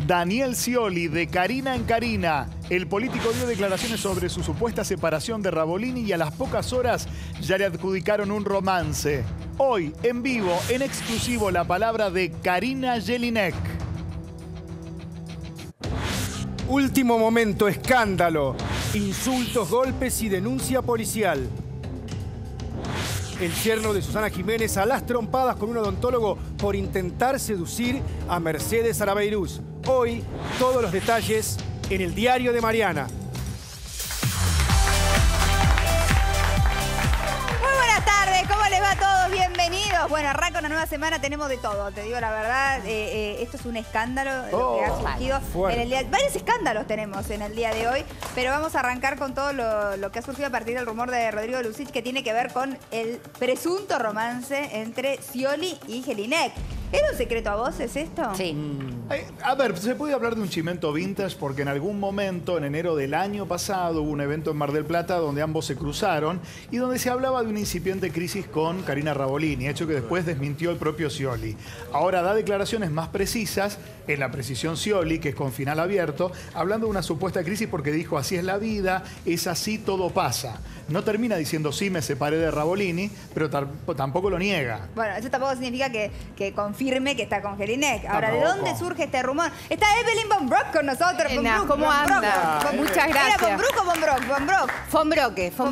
Daniel Scioli, de Carina en Carina. El político dio declaraciones sobre su supuesta separación de Ravolini y a las pocas horas ya le adjudicaron un romance. Hoy, en vivo, en exclusivo, la palabra de Karina Jelinek. Último momento, escándalo. Insultos, golpes y denuncia policial. El yerno de Susana Jiménez a las trompadas con un odontólogo por intentar seducir a Mercedes Arabeiruz. Hoy, todos los detalles en el diario de Mariana. Muy buenas tardes, ¿cómo les va a todos? Bienvenidos. Bueno, arranca una nueva semana, tenemos de todo, te digo la verdad. Esto es un escándalo lo que ha surgido en el día. Varios escándalos tenemos en el día de hoy, pero vamos a arrancar con todo lo que ha surgido a partir del rumor de Rodrigo Lucich, que tiene que ver con el presunto romance entre Scioli y Jelinek. ¿Era un secreto a voces esto? Sí. A ver, se puede hablar de un chimento vintage porque en algún momento, en enero del año pasado, hubo un evento en Mar del Plata donde ambos se cruzaron y donde se hablaba de una incipiente crisis con Karina Ravolini, hecho que después desmintió el propio Scioli. Ahora da declaraciones más precisas, en la precisión Scioli, que es con final abierto, hablando de una supuesta crisis porque dijo: así es la vida, es así, todo pasa. No termina diciendo sí, me separé de Ravolini, pero tampoco lo niega. Bueno, eso tampoco significa que confirme que está con Jelinek. Ahora, ¿de dónde surge este rumor? Está Evelyn von Brock con nosotros. ¿Cómo anda? Muchas gracias. ¿Era von Brock o von Brock? Von Brock. Von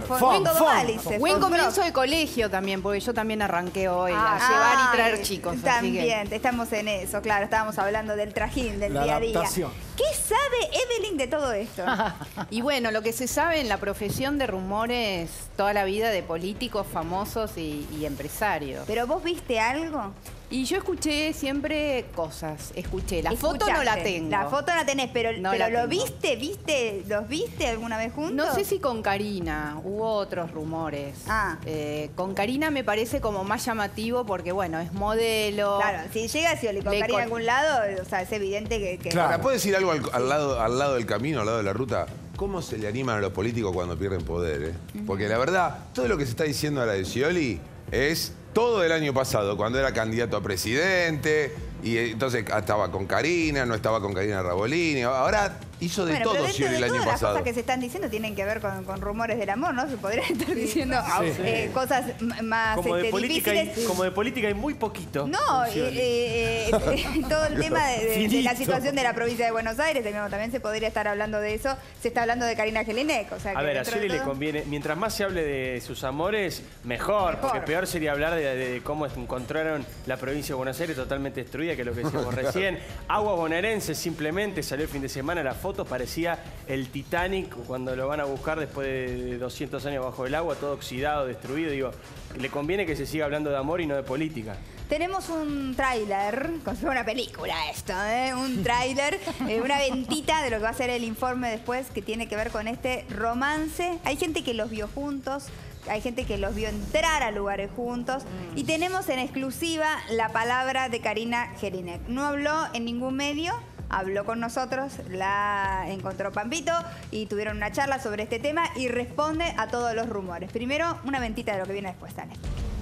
Brock. Buen comienzo de colegio también, porque yo también arranqué hoy a llevar y traer chicos. También, estamos en eso, claro. Estábamos hablando del trajín, del día a día. ¿Qué sabe Evelyn de todo esto? Y bueno, lo que se sabe en la profesión de rumores toda la vida de políticos famosos y empresarios. ¿Pero vos viste algo? Y yo escuché siempre cosas. La foto no la tengo. La foto no la tenés, pero ¿lo viste? ¿Los viste alguna vez juntos? No sé si con Karina. Hubo otros rumores. Con Karina me parece como más llamativo porque, bueno, es modelo. Claro, si llega Scioli con Karina a algún lado, o sea, es evidente que... Claro. ¿Puedes decir algo al lado del camino, al lado de la ruta? ¿Cómo se le animan a los políticos cuando pierden poder? Porque la verdad, todo lo que se está diciendo ahora de Scioli es todo el año pasado, cuando era candidato a presidente, y entonces estaba con Karina, no estaba con Karina Ravolini. Ahora hizo de todo Scioli el año pasado. Las cosas que se están diciendo tienen que ver con rumores del amor, ¿no? Se podrían estar diciendo cosas más difíciles. Como de política hay muy poquito. No, todo el tema de la situación de la provincia de Buenos Aires, también se podría estar hablando de eso. Se está hablando de Karina Jelinek. O sea, a ver, a Scioli le conviene, mientras más se hable de sus amores, mejor. Porque peor sería hablar de cómo encontraron la provincia de Buenos Aires totalmente destruida, que es lo que decíamos recién. Aguas bonaerenses, simplemente salió el fin de semana la foto, parecía el Titanic cuando lo van a buscar después de 200 años bajo el agua, todo oxidado, destruido. Digo, le conviene que se siga hablando de amor y no de política. Tenemos un tráiler, como si fuera una película esto, un tráiler, una ventita de lo que va a ser el informe después, que tiene que ver con este romance. Hay gente que los vio juntos, hay gente que los vio entrar a lugares juntos, y tenemos en exclusiva la palabra de Karina Jelinek. No habló en ningún medio, habló con nosotros, la encontró Pampito y tuvieron una charla sobre este tema y responde a todos los rumores. Primero, una ventita de lo que viene después, dale.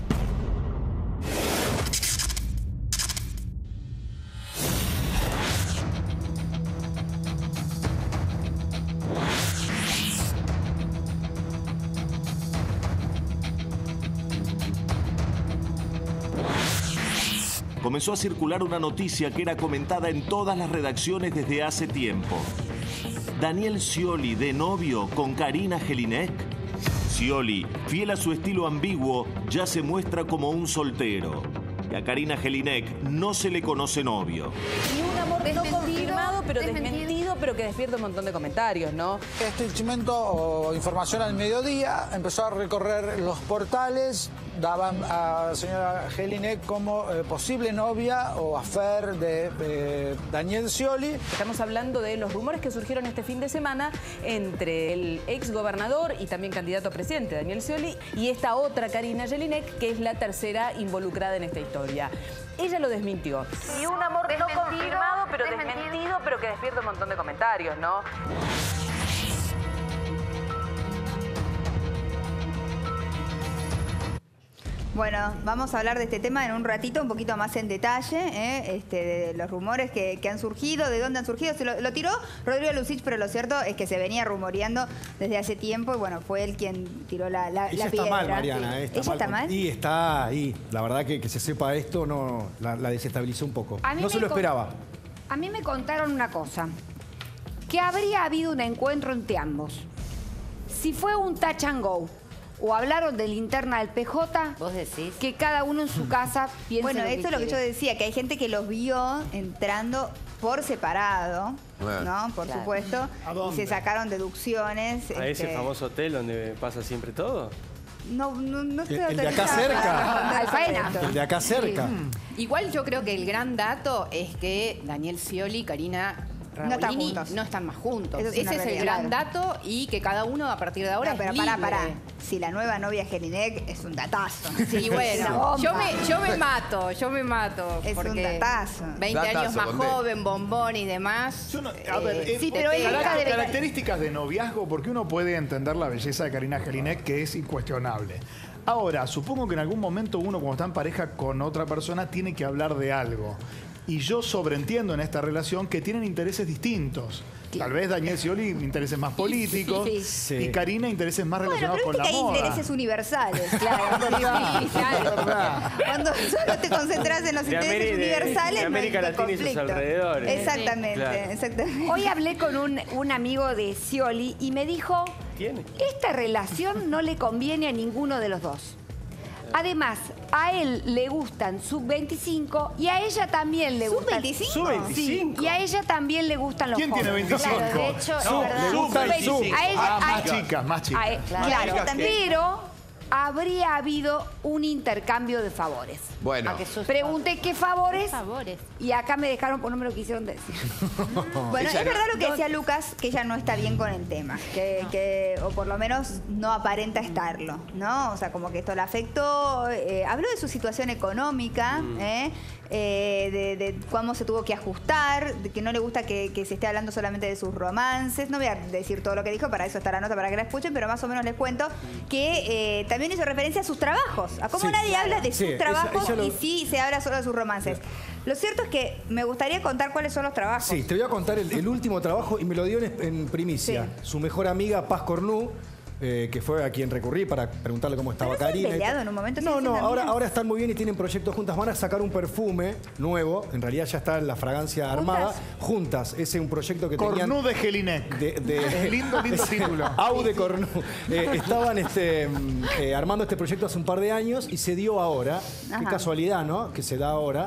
Comenzó a circular una noticia que era comentada en todas las redacciones desde hace tiempo. Daniel Scioli de novio con Karina Jelinek. Scioli, fiel a su estilo ambiguo, ya se muestra como un soltero. Y a Karina Jelinek no se le conoce novio. Y un amor no confirmado, pero desmentido, pero que despierta un montón de comentarios, ¿no? Este chimento o información al mediodía empezó a recorrer los portales, daban a la señora Jelinek como posible novia o affair de Daniel Scioli. Estamos hablando de los rumores que surgieron este fin de semana entre el ex gobernador y también candidato a presidente, Daniel Scioli, y esta otra Karina Jelinek, que es la tercera involucrada en esta historia. Ella lo desmintió. Y un amor no confirmado, pero desmentido, pero que despierta un montón de comentarios, ¿no? Bueno, vamos a hablar de este tema en un ratito, un poquito más en detalle, de los rumores que han surgido, de dónde han surgido. Se lo tiró Rodrigo Lucich, pero lo cierto es que se venía rumoreando desde hace tiempo y bueno, fue él quien tiró la piedra. Ella está mal, Mariana. ¿Ella está mal? Y está ahí. La verdad que se sepa esto no la desestabilizó un poco. No se lo esperaba. A mí me contaron una cosa, que habría habido un encuentro entre ambos. Si fue un touch and go, o hablaron de linterna del PJ, ¿vos decís? Que cada uno en su casa piense. Bueno, esto es lo que yo decía, que hay gente que los vio entrando por separado, ¿no? Por supuesto. Y se sacaron deducciones. ¿A ese famoso hotel donde pasa siempre todo? No estoy el de acá cerca. Alfaena. El de acá cerca. Igual yo creo que el gran dato es que Daniel Scioli y Karina Rabolini no están más juntos. Ese es el gran dato y que cada uno a partir de ahora pero es libre. pará. Si la nueva novia Jelinek es un datazo. Sí, bueno, yo me mato. Es porque un datazo. 20 años más joven, bombón y demás. A ver, sí, pero características de noviazgo, porque uno puede entender la belleza de Karina Jelinek, que es incuestionable. Ahora, supongo que en algún momento uno, cuando está en pareja con otra persona, tiene que hablar de algo. Y yo sobreentiendo en esta relación que tienen intereses distintos. Tal vez Daniel Scioli intereses más políticos y Karina intereses más relacionados con la moda. Hay intereses universales, claro. Cuando solo te concentras en los intereses universales, de América Latina y sus alrededores. Exactamente. Hoy hablé con un amigo de Scioli y me dijo, esta relación no le conviene a ninguno de los dos. Además, a él le gustan sub-25 y a ella también le gustan... ¿Sub-25? ¿Sub-25? Sí, y a ella también le gustan los jóvenes. ¿Quién tiene 25? Claro, de hecho, le gusta el sub. A ella, más chicas. Claro, pero habría habido un intercambio de favores. Bueno. Pregunté qué favores. Y acá me dejaron, pues no me lo quisieron decir. Bueno, es verdad lo que decía Lucas, que ella no está bien con el tema. O por lo menos no aparenta estarlo, ¿no? O sea, como que esto la afectó. Habló de su situación económica, de cómo se tuvo que ajustar, de que no le gusta que se esté hablando solamente de sus romances. No voy a decir todo lo que dijo, para eso está la nota, para que la escuchen, pero más o menos les cuento que también hizo referencia a sus trabajos, a cómo nadie habla de sus trabajos y sí se habla solo de sus romances. Lo cierto es que me gustaría contar cuáles son los trabajos. Sí, te voy a contar el último trabajo y me lo dio en primicia. Su mejor amiga, Paz Cornu, que fue a quien recurrí para preguntarle cómo estaba Karina. ¿Peleado en un momento? No, ahora están muy bien y tienen proyectos juntas. Van a sacar un perfume nuevo, en realidad ya está la fragancia armada. Juntas, ese es un proyecto que tenían... Cornu de Jelinek. Lindo título. Au de Cornu. Estaban armando este proyecto hace un par de años y se dio ahora. Qué casualidad, ¿no? Que se da ahora.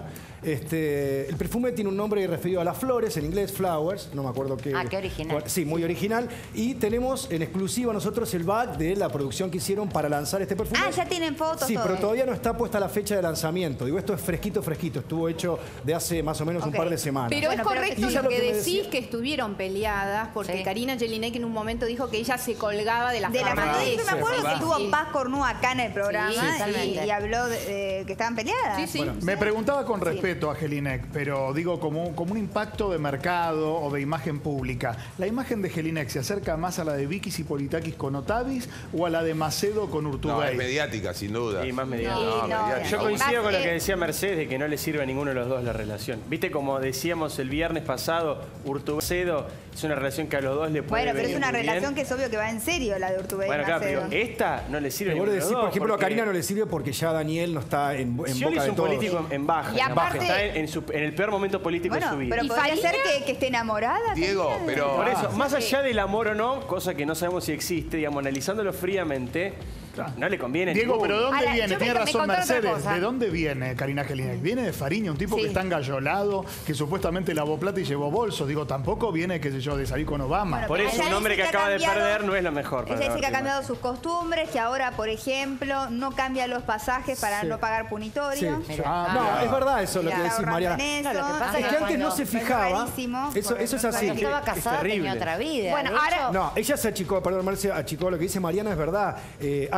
El perfume tiene un nombre referido a las flores, en inglés flowers, no me acuerdo qué. Qué original. Sí, muy original. Y tenemos en exclusiva nosotros el bag de la producción que hicieron para lanzar este perfume. Ya tienen fotos. Sí, pero todavía no está puesta la fecha de lanzamiento. Digo, esto es fresquito. Estuvo hecho de hace más o menos un par de semanas. Pero es correcto lo que decís, decía... que estuvieron peleadas, porque Karina Jelinek en un momento dijo que ella se colgaba de la fama de eso. Me acuerdo que tuvo Paz Cornu acá en el programa y habló de que estaban peleadas. Bueno, me preguntaba con respeto a Jelinek, pero digo como un impacto de mercado o de imagen pública. ¿La imagen de Jelinek se acerca más a la de Vikis y Politakis con Otavis o a la de Macedo con Urtubey? No, es mediática, sin duda. Sí, más mediática. Yo coincido con lo que decía Mercedes, de que no le sirve a ninguno de los dos la relación. Viste, como decíamos el viernes pasado, Urtubey-Macedo es una relación que a los dos le puede venir. Pero es una relación que es obvio que va en serio, la de Urtubey. Bueno, claro, pero esta no le sirve a ninguno de los dos. Por ejemplo, a Karina no le sirve porque ya Daniel no está en boca de todos. es un político en baja. Y aparte, está en el peor momento político de su vida. Pero podría ser que esté enamorada. Diego, pero... Por eso, más allá del amor o no, cosa que no sabemos si existe, digamos, analizándolo fríamente, no le conviene. Diego, pero ¿de dónde viene? Tiene razón Mercedes. ¿De dónde viene Karina Jelinek? Viene de Fariña, un tipo que está engallolado, que supuestamente lavó plata y llevó bolsos. Digo, tampoco viene, qué sé yo, de salir con Obama. Por eso un hombre que acaba de perder no es lo mejor. Ella dice que ha cambiado sus costumbres, que ahora, por ejemplo, no cambia los pasajes para no pagar punitorio. No, es verdad eso lo que decís, Mariana. Lo que pasa es que antes no se fijaba. Eso es así. Cuando estaba casada tenía otra vida. Bueno, ahora... No, ella se achicó, perdón, Marcia, achicó lo que dice Mariana, es verdad. Antes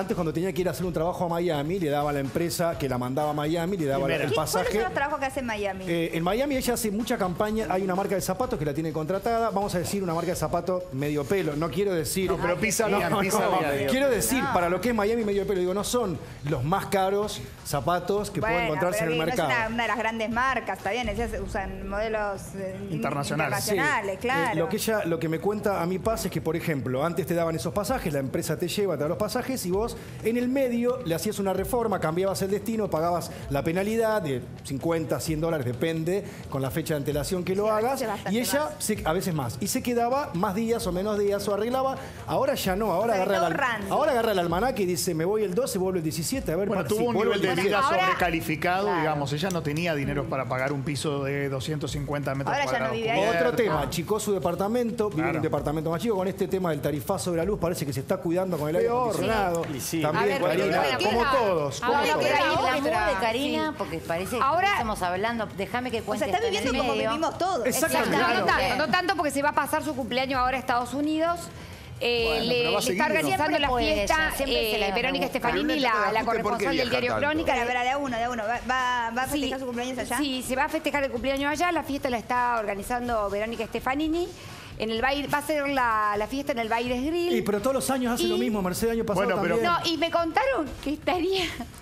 antes cuando tenía que ir a hacer un trabajo a Miami, le daba a la empresa que la mandaba a Miami, le daba el pasaje. ¿Cuáles son los trabajos que hace en Miami? En Miami ella hace mucha campaña, hay una marca de zapatos que la tiene contratada, vamos a decir una marca de zapatos medio pelo, no quiero decir... No, pero pisa bien, pisa bien. Quiero decir, para lo que es Miami medio pelo, digo, no son los más caros zapatos que pueden encontrarse en el mercado. Es una de las grandes marcas, está bien, ellas usan modelos internacionales, Sí. claro. Lo que me cuenta a mí pasa es que, por ejemplo, antes te daban esos pasajes, la empresa te lleva, te da los pasajes y vos en el medio le hacías una reforma, cambiabas el destino, pagabas la penalidad de 50, 100 dólares, depende, con la fecha de antelación que lo hagas, y ella, a veces más, y se quedaba más días o menos días o arreglaba. Ahora ya no, ahora agarra el almanaque y dice, me voy el 12, vuelvo el 17, a ver. Bueno, tuvo un nivel de vida sobrecalificado, digamos, ella no tenía dinero para pagar un piso de 250 metros cuadrados. Ya no vive ahí. Otro tema, achicó su departamento, vive en un departamento más chico, con este tema del tarifazo de la luz, parece que se está cuidando con el aire acondicionado. También, Karina, como todos. Ahora quiero ir la voz de Karina, porque parece que estamos hablando, déjame que cuente. O sea, está viviendo como vivimos todos. No tanto porque se va a pasar su cumpleaños ahora a Estados Unidos. Le está organizando la fiesta Verónica Stefanini, la corresponsal del diario Crónica. De uno. ¿Va a festejar su cumpleaños allá? Sí, se va a festejar el cumpleaños allá. La fiesta la está organizando Verónica Stefanini. En el baile, va a ser la fiesta en el Bailes Grill. Pero todos los años hace lo mismo, Mercedes, año pasado también. No, y me contaron que estaría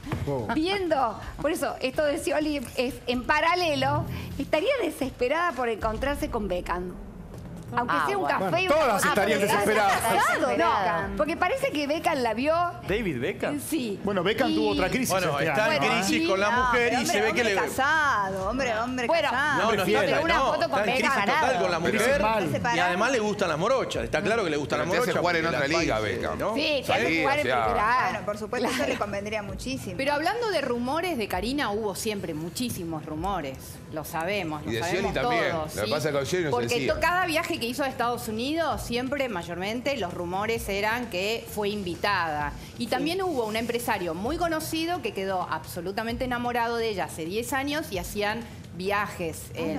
viendo, por eso, esto de Scioli es en paralelo, estaría desesperada por encontrarse con Beckham. Aunque sea un café y todas estarían desesperadas. No, porque parece que Beckham la vio. ¿David Beckham? Sí. Bueno, Beckham tuvo otra crisis. Bueno, está en crisis con la mujer y se ve que le... casado, hombre casado. No, pero una foto con está en crisis Beckham. total con la mujer y además le gustan las morochas. Está claro que le gustan las morochas. Te hace jugar en otra liga, Beckham. Sí, te hace jugar en Bueno, por supuesto, eso le convendría muchísimo. Pero hablando de rumores de Karina, hubo siempre muchísimos rumores. Lo sabemos, Y de sabemos Scioli también. todos. Lo que pasa con Scioli no se Porque decía. cada viaje que hizo a Estados Unidos, siempre, mayormente, los rumores eran que fue invitada. Y también hubo un empresario muy conocido que quedó absolutamente enamorado de ella hace 10 años y hacían viajes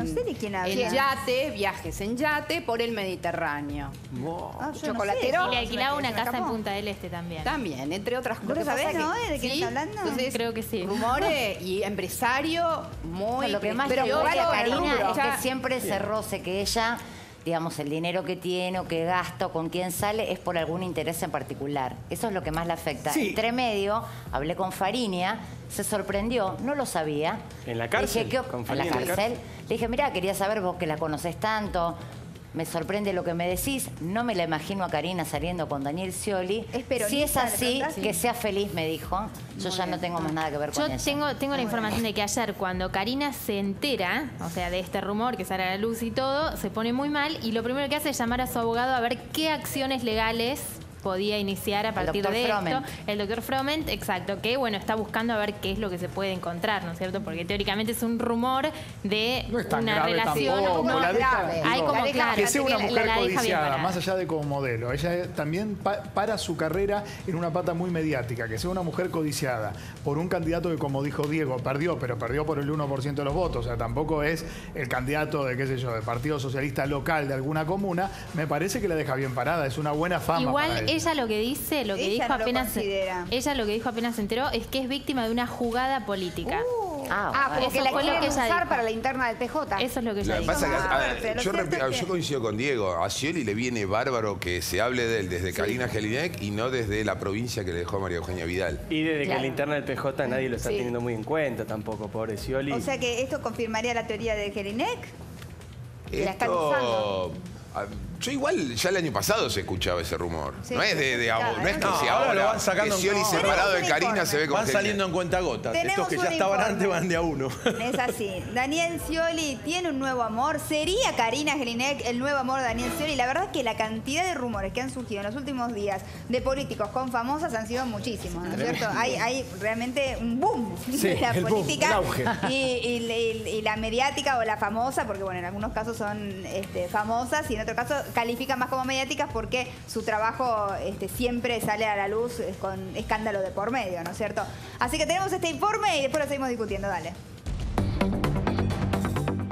viajes en yate por el Mediterráneo. Chocolatero. Y le alquilaba una casa en Punta del Este también. También, entre otras cosas. ¿Vos sabés, no? ¿De quién está hablando? Entonces, creo que sí. Rumores y empresario muy... Lo que más pero le gusta a Karina es ya- que siempre se roce, que ella, digamos, el dinero que tiene o que gasta o con quién sale es por algún interés en particular. Eso es lo que más le afecta. Sí. Entre medio, hablé con Fariña, se sorprendió, no lo sabía. ¿En la cárcel? Le dije, ¿Con ¿en la Fariña en la cárcel? Le dije, mirá, quería saber vos que la conocés tanto. Me sorprende lo que me decís. No me la imagino a Karina saliendo con Daniel Scioli. Si es así, que sea feliz, me dijo. Yo ya no tengo más nada que ver con eso. Yo tengo la información de que ayer, cuando Karina se entera, o sea, de este rumor que sale a la luz y todo, se pone muy mal y lo primero que hace es llamar a su abogado a ver qué acciones legales podía iniciar a partir de esto. El doctor Froment, exacto, que bueno, está buscando a ver qué es lo que se puede encontrar, ¿no es cierto? Porque teóricamente es un rumor de una relación. Tampoco, la deja, hay como claro, que sea una mujer la deja bien codiciada, parada. más allá de como modelo. Ella también para su carrera en una pata muy mediática, que sea una mujer codiciada por un candidato que, como dijo Diego, perdió, pero perdió por el 1% de los votos. O sea, tampoco es el candidato de, qué sé yo, del Partido Socialista local de alguna comuna. Me parece que la deja bien parada, es una buena fama. Igual para ella lo que dice, lo que Ella dijo no lo apenas considera. ella lo que dijo apenas se enteró es que es víctima de una jugada política. Como que la quieren usar para la interna del PJ. Eso es lo que Lo ella que dijo. pasa que, a ver, pero yo, cierto es que- yo coincido con Diego. A Scioli le viene bárbaro que se hable de él desde Karina Jelinek y no desde la provincia que le dejó María Eugenia Vidal. Y desde que la interna del PJ nadie lo está teniendo muy en cuenta tampoco, pobre Scioli. O sea que esto confirmaría la teoría de Jelinek. La están usando. Yo igual, ya el año pasado se escuchaba ese rumor. Sí, no es de claro, no es que no, sea ahora ahora lo van sacando que Scioli en- separado de Tenemos un Karina informe. se ve como Van saliendo en cuentagotas. Tenemos Estos que un ya estaban informe. antes van de a uno. Es así. Daniel Scioli tiene un nuevo amor. ¿Sería Karina Jelinek el nuevo amor de Daniel Scioli? La verdad es que la cantidad de rumores que han surgido en los últimos días de políticos con famosas han sido muchísimos, ¿no es cierto? Hay realmente un boom de la el boom, política el auge. y la mediática o la famosa, porque bueno, en algunos casos son famosas y en otros casos califican más como mediáticas porque su trabajo siempre sale a la luz con escándalo de por medio, ¿no es cierto? Así que tenemos este informe y después lo seguimos discutiendo. Dale.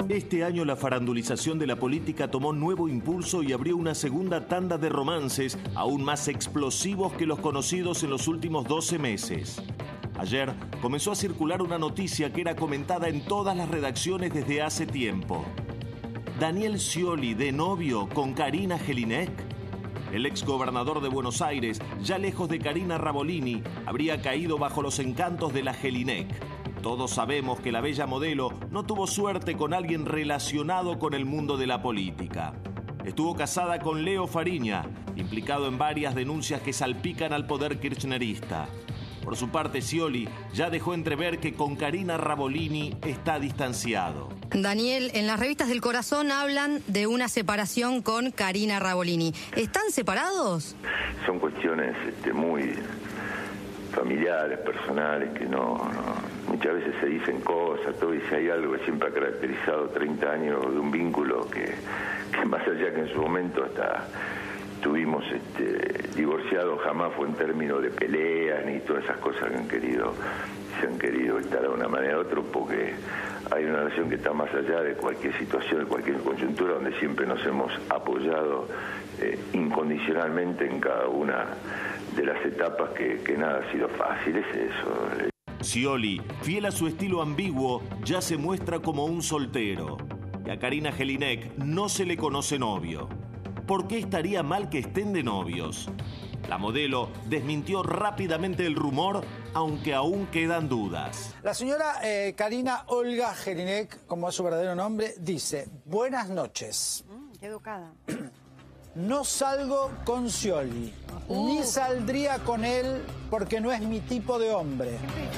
Este año la farandulización de la política tomó nuevo impulso y abrió una segunda tanda de romances aún más explosivos que los conocidos en los últimos 12 meses. Ayer comenzó a circular una noticia que era comentada en todas las redacciones desde hace tiempo. Daniel Scioli de novio con Karina Jelinek. El exgobernador de Buenos Aires, ya lejos de Karina Rabolini, habría caído bajo los encantos de la Jelinek. Todos sabemos que la bella modelo no tuvo suerte con alguien relacionado con el mundo de la política. Estuvo casada con Leo Fariña, implicado en varias denuncias que salpican al poder kirchnerista. Por su parte, Scioli ya dejó entrever que con Karina Rabolini está distanciado. Daniel, en las revistas del Corazón hablan de una separación con Karina Rabolini. ¿Están separados? Son cuestiones muy familiares, personales, que muchas veces se dicen cosas, todo, y si hay algo que siempre ha caracterizado 30 años de un vínculo que más allá que en su momento hasta estuvimos divorciados, jamás fue en términos de peleas ni todas esas cosas que se han querido estar de una manera u otra, porque hay una relación que está más allá de cualquier situación, de cualquier coyuntura, donde siempre nos hemos apoyado incondicionalmente en cada una de las etapas, que nada ha sido fácil, es eso. Scioli, fiel a su estilo ambiguo, ya se muestra como un soltero. Y a Karina Jelinek no se le conoce novio. ¿Por qué estaría mal que estén de novios? La modelo desmintió rápidamente el rumor, aunque aún quedan dudas. La señora Karina Olga Jelinek, como es su verdadero nombre, dice: buenas noches. Qué educada. No salgo con Scioli, ni saldría con él porque no es mi tipo de hombre.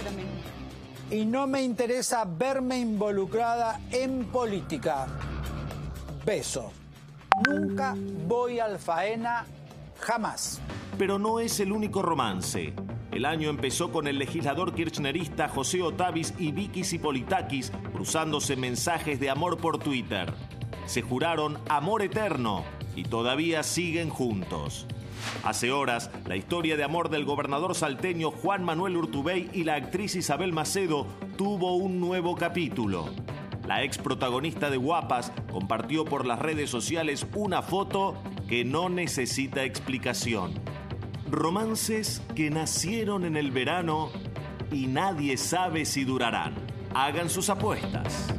Y no me interesa verme involucrada en política. Beso. Nunca voy al faena, jamás. Pero no es el único romance. El año empezó con el legislador kirchnerista José Otavis y Vicky Zipolitakis cruzándose mensajes de amor por Twitter. Se juraron amor eterno y todavía siguen juntos. Hace horas, la historia de amor del gobernador salteño Juan Manuel Urtubey y la actriz Isabel Macedo tuvo un nuevo capítulo. La ex protagonista de Guapas compartió por las redes sociales una foto que no necesita explicación. Romances que nacieron en el verano y nadie sabe si durarán. Hagan sus apuestas.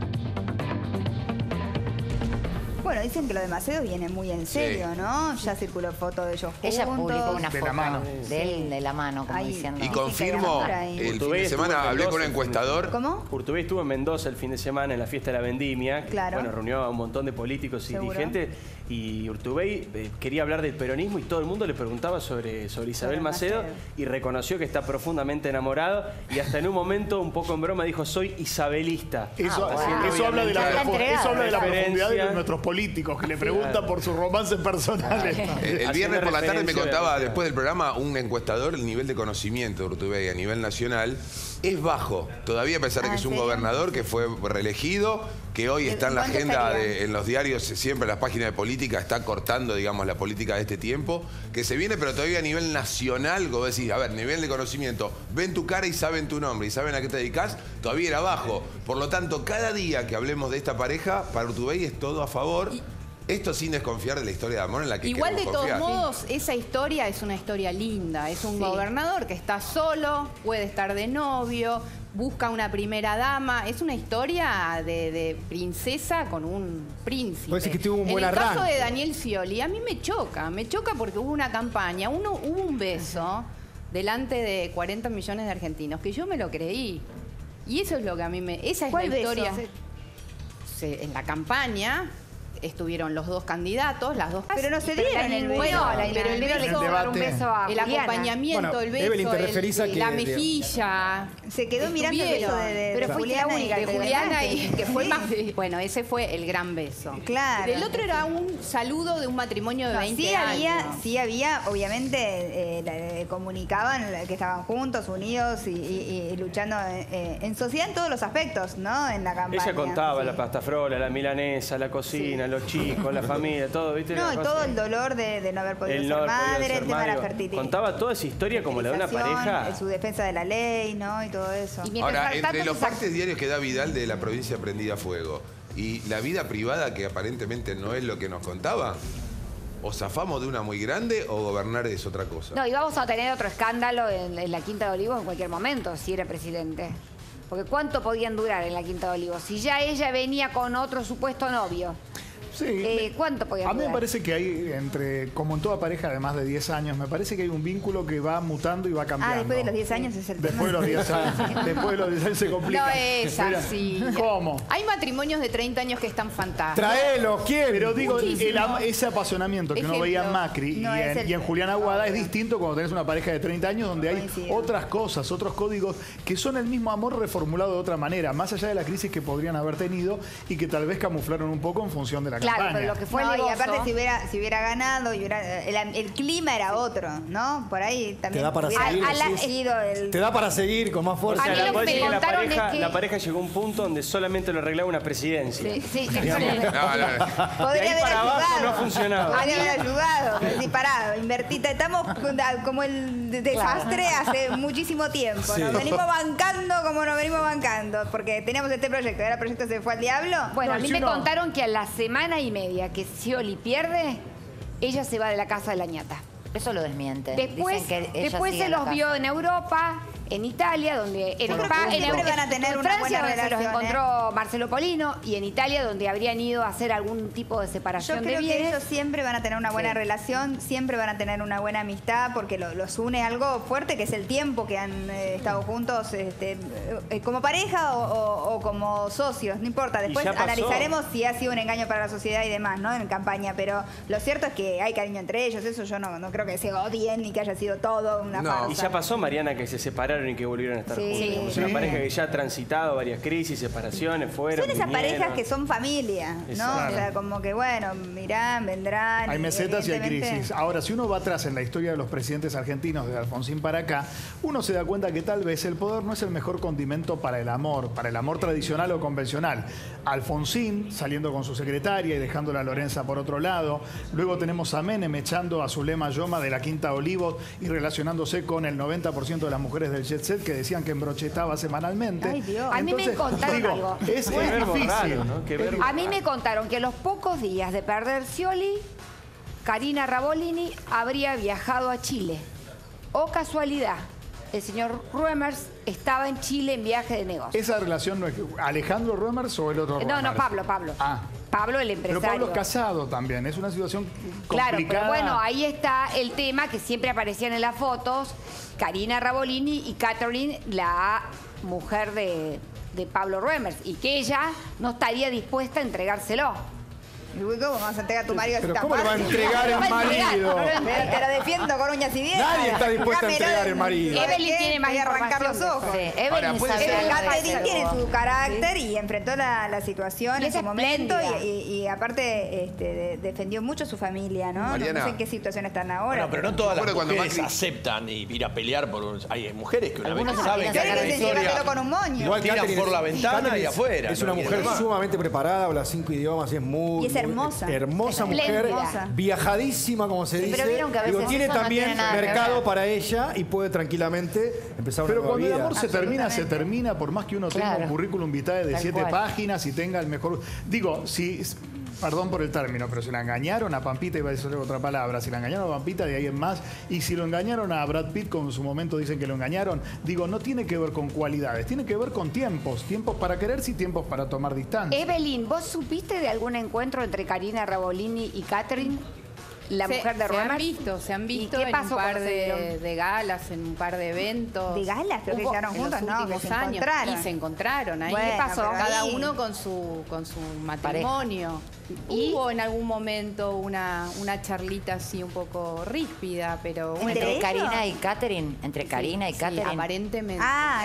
Bueno, dicen que lo de Macedo viene muy en serio, Sí. ¿no? Ya circuló foto de ellos juntos. Ella publicó una De foto la mano. de él, de la mano, como Ay, diciendo... Y confirmo, por ahí. el fin Urtubey de estuvo semana en hablé con un Mendoza, encuestador. ¿Cómo? Urtubey estuvo en Mendoza el fin de semana en la fiesta de la Vendimia. Claro. Bueno, reunió a un montón de políticos y Seguro. dirigentes. Y Urtubey quería hablar del peronismo y todo el mundo le preguntaba sobre Isabel Sobre Macedo Macedo. y reconoció que está profundamente enamorado y hasta en un momento, un poco en broma, dijo: soy isabelista. Eso, Haciendo, eso habla de la, obviamente, eso habla de la profundidad de referencia. nuestros políticos, que le preguntan por sus romances personales. El viernes por la tarde me referencia, contaba, o sea. después del programa, un encuestador, el nivel de conocimiento de Urtubey a nivel nacional es bajo. Todavía, a pesar de que es un ¿en serio? gobernador que fue reelegido, que hoy está en la ¿Cuánto agenda, estaría? en los diarios, siempre en las páginas de política, está cortando, digamos, la política de este tiempo, que se viene, pero todavía a nivel nacional, como decís, a ver, nivel de conocimiento, ven tu cara y saben tu nombre y saben a qué te dedicas, todavía era bajo. Por lo tanto, cada día que hablemos de esta pareja, para Urtubey es todo a favor. Esto sin desconfiar de la historia de amor en la que Igual de queremos todos confiar. modos, esa historia es una historia linda. Es un gobernador que está solo, puede estar de novio, busca una primera dama. Es una historia de princesa con un príncipe. Puede ser que tuvo un buen En el caso arranque. de Daniel Scioli, a mí me choca porque hubo una campaña, hubo un beso delante de 40 millones de argentinos, que yo me lo creí. Y eso es lo que a mí me... Esa es la ¿Cuál beso? historia. En la campaña estuvieron los dos candidatos, las dos... Pero no se dieron el beso. Bueno, La pero el Evelyn le beso, quiso dar un beso a el Juliana. acompañamiento, Bueno, el beso, Evelyn, te referís a que- la mejilla. Se quedó mirando el beso de Pero fuiste la Juliana y única de de Juliana y Juliana. que fue más... Bueno, ese fue el gran beso. Claro. El otro era un saludo de un matrimonio de No, 20 sí años. había, obviamente, comunicaban que estaban juntos, unidos y luchando en sociedad en todos los aspectos, ¿no? En la campaña. Ella contaba Sí. la pastafrola, la milanesa, la cocina, los chicos, la familia, todo, ¿viste? No, Una y cosa- todo el dolor de no haber podido El ser no haber podido madre, ser el tema de la madre. fertilidad. Contaba toda esa historia como la de una pareja. Su defensa de la ley, ¿no? Y todo eso. Ahora, entre los partes diarios que da Vidal de la provincia prendida a fuego y la vida privada, que aparentemente no es lo que nos contaba, o zafamos de una muy grande o gobernar es otra cosa. No, y vamos a tener otro escándalo en la Quinta de Olivos en cualquier momento, si era presidente. Porque ¿cuánto podían durar en la Quinta de Olivos? Si ya ella venía con otro supuesto novio. Sí. ¿Cuánto podían A mí me durar? parece que hay, como en toda pareja de más de 10 años, me parece que hay un vínculo que va mutando y va cambiando. Después de los 10 años es el tema. Después de los 10 años. Después de los 10 años se complica. No es Mira, así. ¿Cómo? Hay matrimonios de 30 años que están fantásticos. Traelo, ¿quién? Pero digo, Muchísimo. ese apasionamiento que uno Ejemplo, veía en Macri no es y el- en Julián Aguada es distinto cuando tenés una pareja de 30 años donde hay Coincido. otras cosas, otros códigos que son el mismo amor reformulado de otra manera, más allá de la crisis que podrían haber tenido y que tal vez camuflaron un poco en función de la Claro, campaña. pero lo que fue No, y negocio- aparte si hubiera ganado, el clima era otro, ¿no? Por ahí también Te da para hubiera seguir, decís. seguido el... Te da para seguir con más fuerza. A mí lo que Puede me ser que contaron es que... la pareja llegó a un punto donde solamente lo arreglaba una presidencia. Sí, No, no, no. Podría De ahí haber para abajo ayudado. no funcionaba. Podría haber ayudado. Sí, pará, invertita. Estamos como el desastre hace muchísimo tiempo. Sí. Nos venimos bancando como nos venimos bancando. Porque teníamos este proyecto. Ahora el proyecto se fue al diablo. Bueno, No, a mí si me uno- contaron que a la semana y media que Scioli pierde, ella se va de la casa de la ñata. Eso lo desmiente. Después, Dicen que ella después sigue se en la los casa. vio en Europa, en Italia, donde en, Yo creo que siempre van a tener en una Francia, buena donde se los relación, encontró Marcelo Polino, y en Italia, donde habrían ido a hacer algún tipo de Yo separación de creo que bienes. ellos siempre van a tener una buena relación, siempre van a tener una buena amistad, porque los une algo fuerte, que es el tiempo que han estado juntos como pareja o como socios, no importa. Después ya pasó. analizaremos si ha sido un engaño para la sociedad y demás, ¿no? En campaña, pero lo cierto es que hay cariño entre ellos, eso yo no creo que se odien ni que haya sido todo una farsa. Y ya pasó, Mariana, que se separaron y que volvieron a estar Sí. juntos. Como Sí. una pareja que ya ha transitado varias crisis, separaciones, fueron, Son esas vinieron. parejas que son familia, ¿no? Exacto. O sea, como que bueno, mirán, vendrán. Hay mesetas y hay evidentemente- crisis. Ahora, si uno va atrás en la historia de los presidentes argentinos, desde Alfonsín para acá, uno se da cuenta que tal vez el poder no es el mejor condimento para el amor tradicional o convencional. Alfonsín saliendo con su secretaria y dejándola a Lorenza por otro lado. Luego tenemos a Menem echando a Zulema Yoma de la Quinta Olivos y relacionándose con el 90% de las mujeres del jet set que decían que embrochetaba semanalmente. Ay, Dios. A mí me contaron digo, algo. Es Qué verbo difícil. raro, ¿no? Qué verbo A mí me contaron que a los pocos días de perder Scioli, Karina Rabolini habría viajado a Chile. O casualidad, el señor Ruemers estaba en Chile en viaje de negocio. Esa relación no es Alejandro Ruemers o el otro No, Ruemers? Pablo. Ah. Pablo, el Pero empresario. Pablo es casado también, es una situación complicada. Claro, pero bueno, ahí está el tema que siempre aparecían en las fotos, Karina Rabolini y Catherine, la mujer de Pablo Ruemers, y que ella no estaría dispuesta a entregárselo. Uy, ¿cómo vas a entregar a tu marido? Pero si ¿cómo le va a tan entregar el fácil? marido? Te lo defiendo con uñas y dientes. Nadie está dispuesto a Dámelo, entregar el marido. ¿sabes Evelyn qué? tiene más Voy a arrancar los información ojos. de Sí, Ahora, Evelyn puede sabe ser- Evelyn algo de Catherine eso. tiene su carácter y enfrentó la situación Y en es su momento espléndida. y aparte defendió mucho a su familia, ¿no? Mariana. No sé en qué situación están ahora. Bueno, pero no todas las Recuerdo cuando mujeres Macri- aceptan ir a pelear por un... Hay mujeres que una vez Algunos que se saben que Yo hay creo una que se historia... llévatelo con un moño. Igual tiran Catherine por la es- ventana Catherine y afuera. Es una no mujer quieren más. sumamente preparada, habla 5 idiomas, es muy... Y es hermosa. muy- hermosa mujer, Espléndida. viajadísima, como se Sí, dice. pero vieron que a veces tiene eso no también tiene nada que mercado ver. para ella y puede tranquilamente empezar una Pero nueva cuando el vida. amor se termina, por más que uno tenga Claro. un currículum vitae de Tal 7 cual. páginas y tenga el mejor... Digo, si... Perdón por el término, pero si la engañaron a Pampita, iba a decir otra palabra, si la engañaron a Pampita, de ahí en más, y si lo engañaron a Brad Pitt, como en su momento dicen que lo engañaron, digo, no tiene que ver con cualidades, tiene que ver con tiempos para quererse y tiempos para tomar distancia. Evelyn, ¿vos supiste de algún encuentro entre Karina Rabolini y Catherine, la mujer de Se han Ruemers? visto, se han visto ¿Y qué en pasó un par cuando se vieron? de galas, en un par de eventos. ¿De galas? ¿Pero que Hubo llegaron en juntos? los No, que últimos se años. encontraron. Y se encontraron ahí. Bueno, ¿Qué pasó? pero Cada ahí- uno con su matrimonio. Hubo en algún momento una charlita así un poco ríspida, pero bueno. ¿Entre Entre ellos? Karina y Catherine. Entre Karina y Sí, Catherine. aparentemente.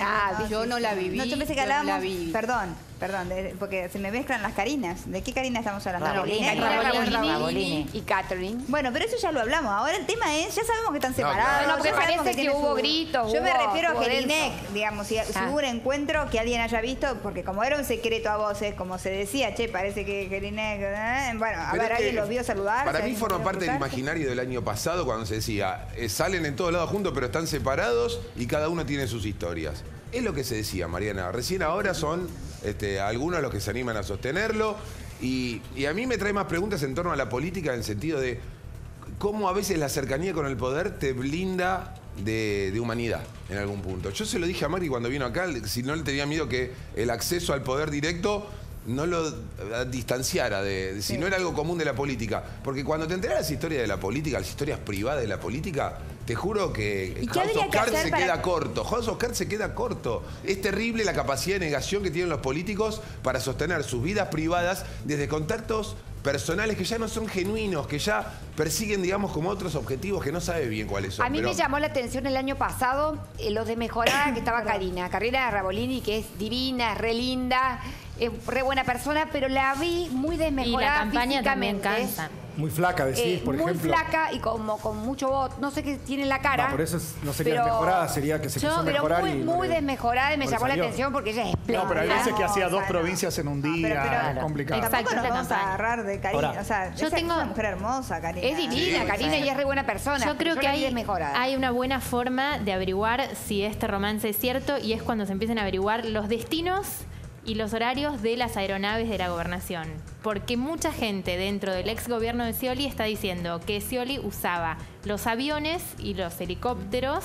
Yo no la viví. No, yo pensé que yo no hablábamos. la vi. Perdón, porque se me mezclan las Carinas. ¿De qué Karina estamos hablando? Rabolini. Karina Rabolini. y Catherine. Bueno, pero eso ya lo hablamos. Ahora el tema es, ya sabemos que están separados. claro. No, porque ya sabemos parece que tiene hubo gritos, Yo me hubo- refiero hubo a Jelinek, denso. digamos, si hubo un encuentro que alguien haya visto, porque como era un secreto a voces, como se decía, che, parece que Jelinek, bueno, a Pero ver, es que alguien los vio saludar. Para mí forma parte del imaginario del año pasado cuando se decía, salen en todos lados juntos pero están separados y cada uno tiene sus historias. es lo que se decía, Mariana. Recién ahora son algunos los que se animan a sostenerlo. Y a mí me trae más preguntas en torno a la política en el sentido de cómo a veces la cercanía con el poder te blinda de humanidad en algún punto. Yo se lo dije a Macri cuando vino acá, si no le tenía miedo que el acceso al poder directo no lo distanciara si no era algo común de la política. Porque cuando te enteras las historias de la política, las historias privadas de la política, te juro que House Oscar se queda corto. House Oscar se queda corto. Es terrible la capacidad de negación que tienen los políticos para sostener sus vidas privadas desde contactos personales que ya no son genuinos, que ya persiguen, digamos, como otros objetivos que no sabe bien cuáles son. A mí me llamó la atención el año pasado los de mejorada que estaba Karina Rabolini, que es divina, es re linda, es re buena persona, pero la vi muy desmejorada. Y la campaña también físicamente. cansa. Muy flaca, decís, por ejemplo. Muy flaca y como con mucho bot, no sé qué tiene en la cara. No, por eso no sería mejorada, sería que se quiso mejorar. Pero muy desmejorada y me llamó la salió. atención porque ella es espléndida. No, pero hay veces que hacía 2 provincias en un día, es complicado. Tampoco nos vamos a agarrar de Karina. Ahora, O sea, yo es tengo- una mujer hermosa, Karina. Es divina, Karina, y es re buena persona. Yo creo que la vi desmejorada. hay una buena forma de averiguar si este romance es cierto y es cuando se empiezan a averiguar los destinos y los horarios de las aeronaves de la gobernación. Porque mucha gente dentro del ex gobierno de Scioli está diciendo que Scioli usaba los aviones y los helicópteros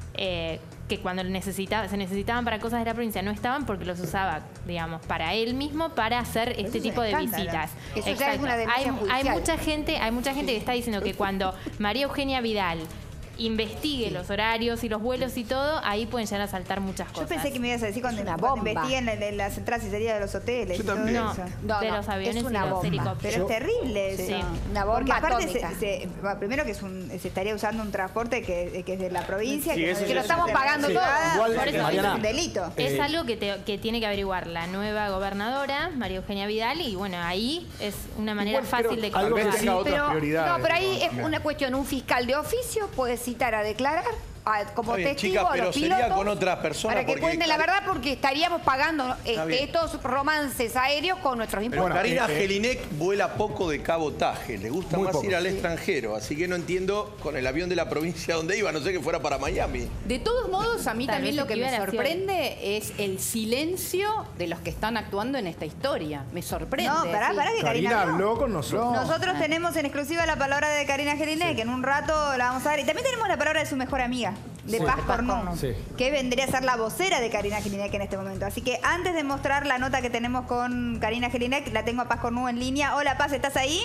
que cuando se necesitaban para cosas de la provincia no estaban porque los usaba, digamos, para él mismo para hacer este es tipo un de escándalo. visitas. Eso ya es una denuncia hay judicial. mucha gente que está diciendo que cuando María Eugenia Vidal investigue los horarios y los vuelos y todo, ahí pueden llegar a saltar muchas cosas. Yo pensé que me ibas a decir cuando bomba. investiguen las entradas y salidas de los hoteles. Yo y todo también. eso. De los aviones es y una los bomba. helicópteros. Pero es terrible eso. Sí. Una bomba Porque aparte, atómica. primero que se estaría usando un transporte que es de la provincia, Sí, que, eso no- sí, que lo eso estamos sí. pagando Sí. todos. Igual, Por eso Mariana, es un delito. Es algo que tiene que averiguar la nueva gobernadora, María Eugenia Vidal, y bueno, ahí es una manera Igual fácil creo de que algo Tal vez que tenga sí, otras Pero, prioridades. no, pero ahí digo, es también. una cuestión. Un fiscal de oficio puede citar a declarar como Está bien, testigo chicas, a pero los sería pilotos con otras personas, para que porque cuenten la verdad, porque estaríamos pagando bien. estos romances aéreos con nuestros Pero impuestos. Karina Jelinek vuela poco de cabotaje, le gusta Muy más poco. ir al extranjero, así que no entiendo con el avión de la provincia donde iba, no sé que fuera para Miami. De todos modos, a mí Tal también vez lo que se me equivocación. sorprende es el silencio de los que están actuando en esta historia. Me sorprende. No, pará que Karina Karina habló. habló con nosotros. Nosotros tenemos en exclusiva la palabra de Karina Jelinek, que en un rato la vamos a ver. Y también tenemos la palabra de su mejor amiga, de Paz Cornú, Sí. que vendría a ser la vocera de Karina Jelinek en este momento. Así que antes de mostrar la nota que tenemos con Karina Jelinek, la tengo a Paz Cornú en línea. Hola Paz, ¿estás ahí?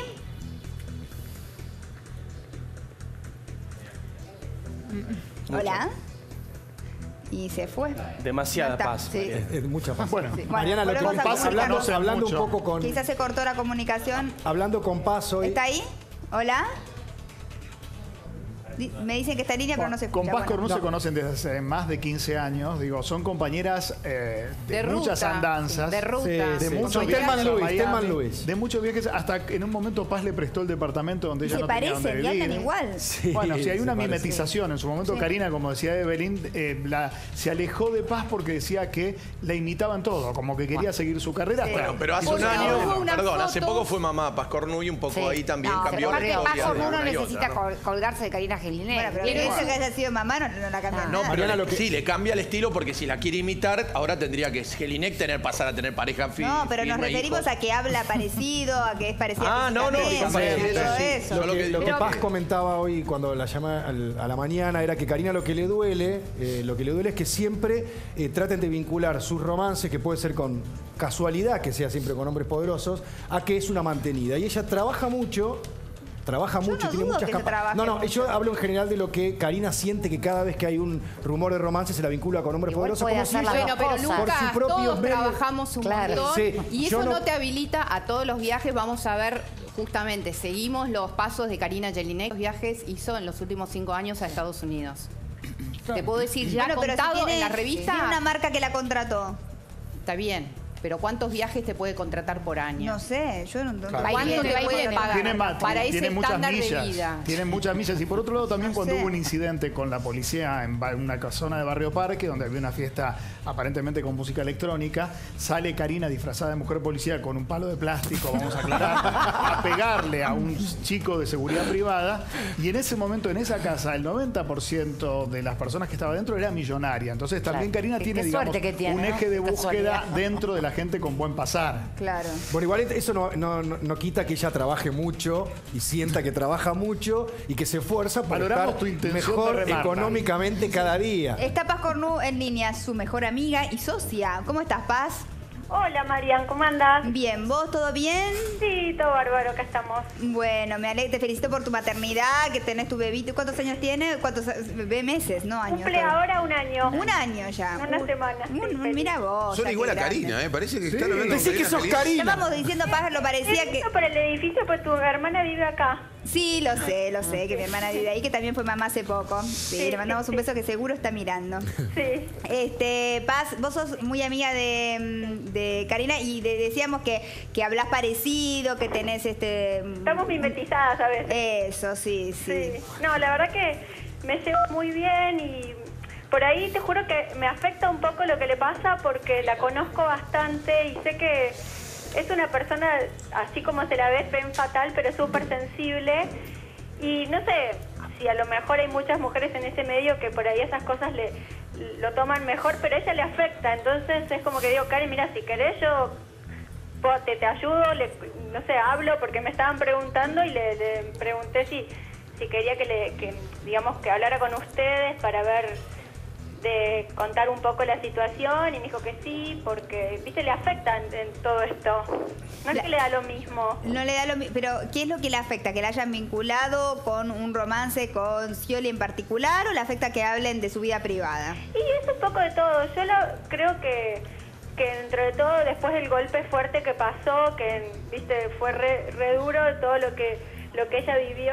Hola. Y se fue. Demasiada No está. paz. Sí. Es mucha paz. Bueno, Sí. Mariana, lo que volvemos a pasa, comunicarnos. hablando un mucho. poco con... Quizás se cortó la comunicación. Hablando con Paz hoy... ¿Está ahí? ¿Hola? Me dicen que está en línea, pero no se escucha. Con Paz Bueno. Cornú se conocen desde hace más de 15 años. Digo, son compañeras de muchas ruta, andanzas. de ruta. De Sí. muchos Con viajes Telman a Luis, Miami, Telman Luis. De muchos viajes. Hasta en un momento Paz le prestó el departamento donde ella Se no tenía donde parecen y andan vivir. igual. Sí, Bueno, si hay se una parece. mimetización. En su momento Sí. Karina, como decía Evelyn, se alejó de Paz porque decía que la imitaban todo, como que quería seguir su carrera. Sí. hasta- Bueno, pero hace O un sea, año, hubo una perdón, hace foto- poco fue mamá Paz Cornú y un poco Sí. ahí también No, cambió la aparte, Paz historia. Cornú de no una y necesita otra, ¿no? colgarse de Karina Jelinek. Bueno, pero Tiene eso que- que haya sido mamá no la cambia No, nada. Mariana, pero lo que- sí, le cambia el estilo porque si la quiere imitar, ahora tendría que Jelinek pasar a tener pareja No, pero nos firme, referimos hijos. a que habla parecido, a que es parecido Ah, no, no, que cambia físicamente, eso, todo sí. eso. Yo Lo que Pero- Paz comentaba hoy cuando la llama a la mañana era que Karina lo que le duele es que siempre traten de vincular sus romances, que puede ser con casualidad, que sea siempre con hombres poderosos, a que es una mantenida. Y ella trabaja mucho. Trabaja Yo mucho, no tiene dudo muchas que se capas. trabaje No, mucho. yo hablo en general de lo que Karina siente que cada vez que hay un rumor de romance se la vincula con hombres Igual poderosos. puede Como hacer si las ella, dos Bueno, pero cosas. por sus Lucas, propios todos medios. trabajamos un Claro. montón Sí, y yo eso no- no te habilita a todos los viajes. Vamos a ver, justamente, seguimos los pasos de Karina Jelinek. Los viajes hizo en los últimos 5 años a Estados Unidos. Te puedo decir, ya Bueno, pero si contado tiene- en la si revista, tiene una marca que la contrató. está bien. pero ¿cuántos viajes te puede contratar por año? No sé, yo no... Claro. ¿Cuánto te puede pagar para ese tiene muchas estándar millas, de vida? Tiene muchas millas. Y por otro lado, también No cuando sé. hubo un incidente con la policía en una zona de Barrio Parque, donde había una fiesta aparentemente con música electrónica, sale Karina disfrazada de mujer policía con un palo de plástico, vamos a aclarar, a pegarle a un chico de seguridad privada. Y en ese momento, en esa casa, el 90% de las personas que estaban dentro era millonaria. Entonces también Karina tiene, Qué digamos, suerte que tiene, un ¿no? eje de Qué búsqueda casualidad. dentro de la gente con buen pasar. Claro. Bueno, igual eso no quita que ella trabaje mucho y sienta que trabaja mucho y que se esfuerza para Valoramos estar tu intención mejor de remar, económicamente cada día. Está Paz Cornu en línea, su mejor amiga y socia. ¿Cómo estás, Paz? Hola, Marian, ¿cómo andás? Bien, ¿vos todo bien? Sí, todo bárbaro, acá estamos. Bueno, me alegro, te felicito por tu maternidad, que tenés tu bebito. ¿Cuántos años tiene? ¿Cuántos meses? No, años. Cumple ahora un año. Un año ya. Una semana. Sí, feliz. Mira vos. Son ya igual a qué grande. Karina, ¿eh? Parece que están hablando Decí con que sos Karina. Karina. Estábamos diciendo, Paz, lo parecía que... Por el edificio, pues tu hermana vive acá. Sí, lo sé, que mi hermana vive ahí, que también fue mamá hace poco. Sí, le mandamos un beso que seguro está mirando. Sí. Paz, vos sos muy amiga de Karina y decíamos que hablas parecido, que tenés Estamos mimetizadas a veces. Eso, sí. No, la verdad que me llevo muy bien y por ahí te juro que me afecta un poco lo que le pasa porque la conozco bastante y sé que es una persona, así como se la ve, fen fatal, pero súper sensible. Y no sé si a lo mejor hay muchas mujeres en ese medio que por ahí esas cosas lo toman mejor, pero a ella le afecta. Entonces es como que digo, Karen, mira, si querés yo te ayudo, no sé, hablo porque me estaban preguntando y le pregunté si quería que digamos que hablara con ustedes para ver, de contar un poco la situación, y me dijo que sí, porque, viste, le afecta en todo esto. No es que le da lo mismo. No le da lo mismo, pero ¿qué es lo que le afecta? ¿Que la hayan vinculado con un romance con Scioli en particular o le afecta que hablen de su vida privada? Y es un poco de todo. Yo creo que dentro de todo, después del golpe fuerte que pasó, que, viste, fue re duro todo lo que ella vivió,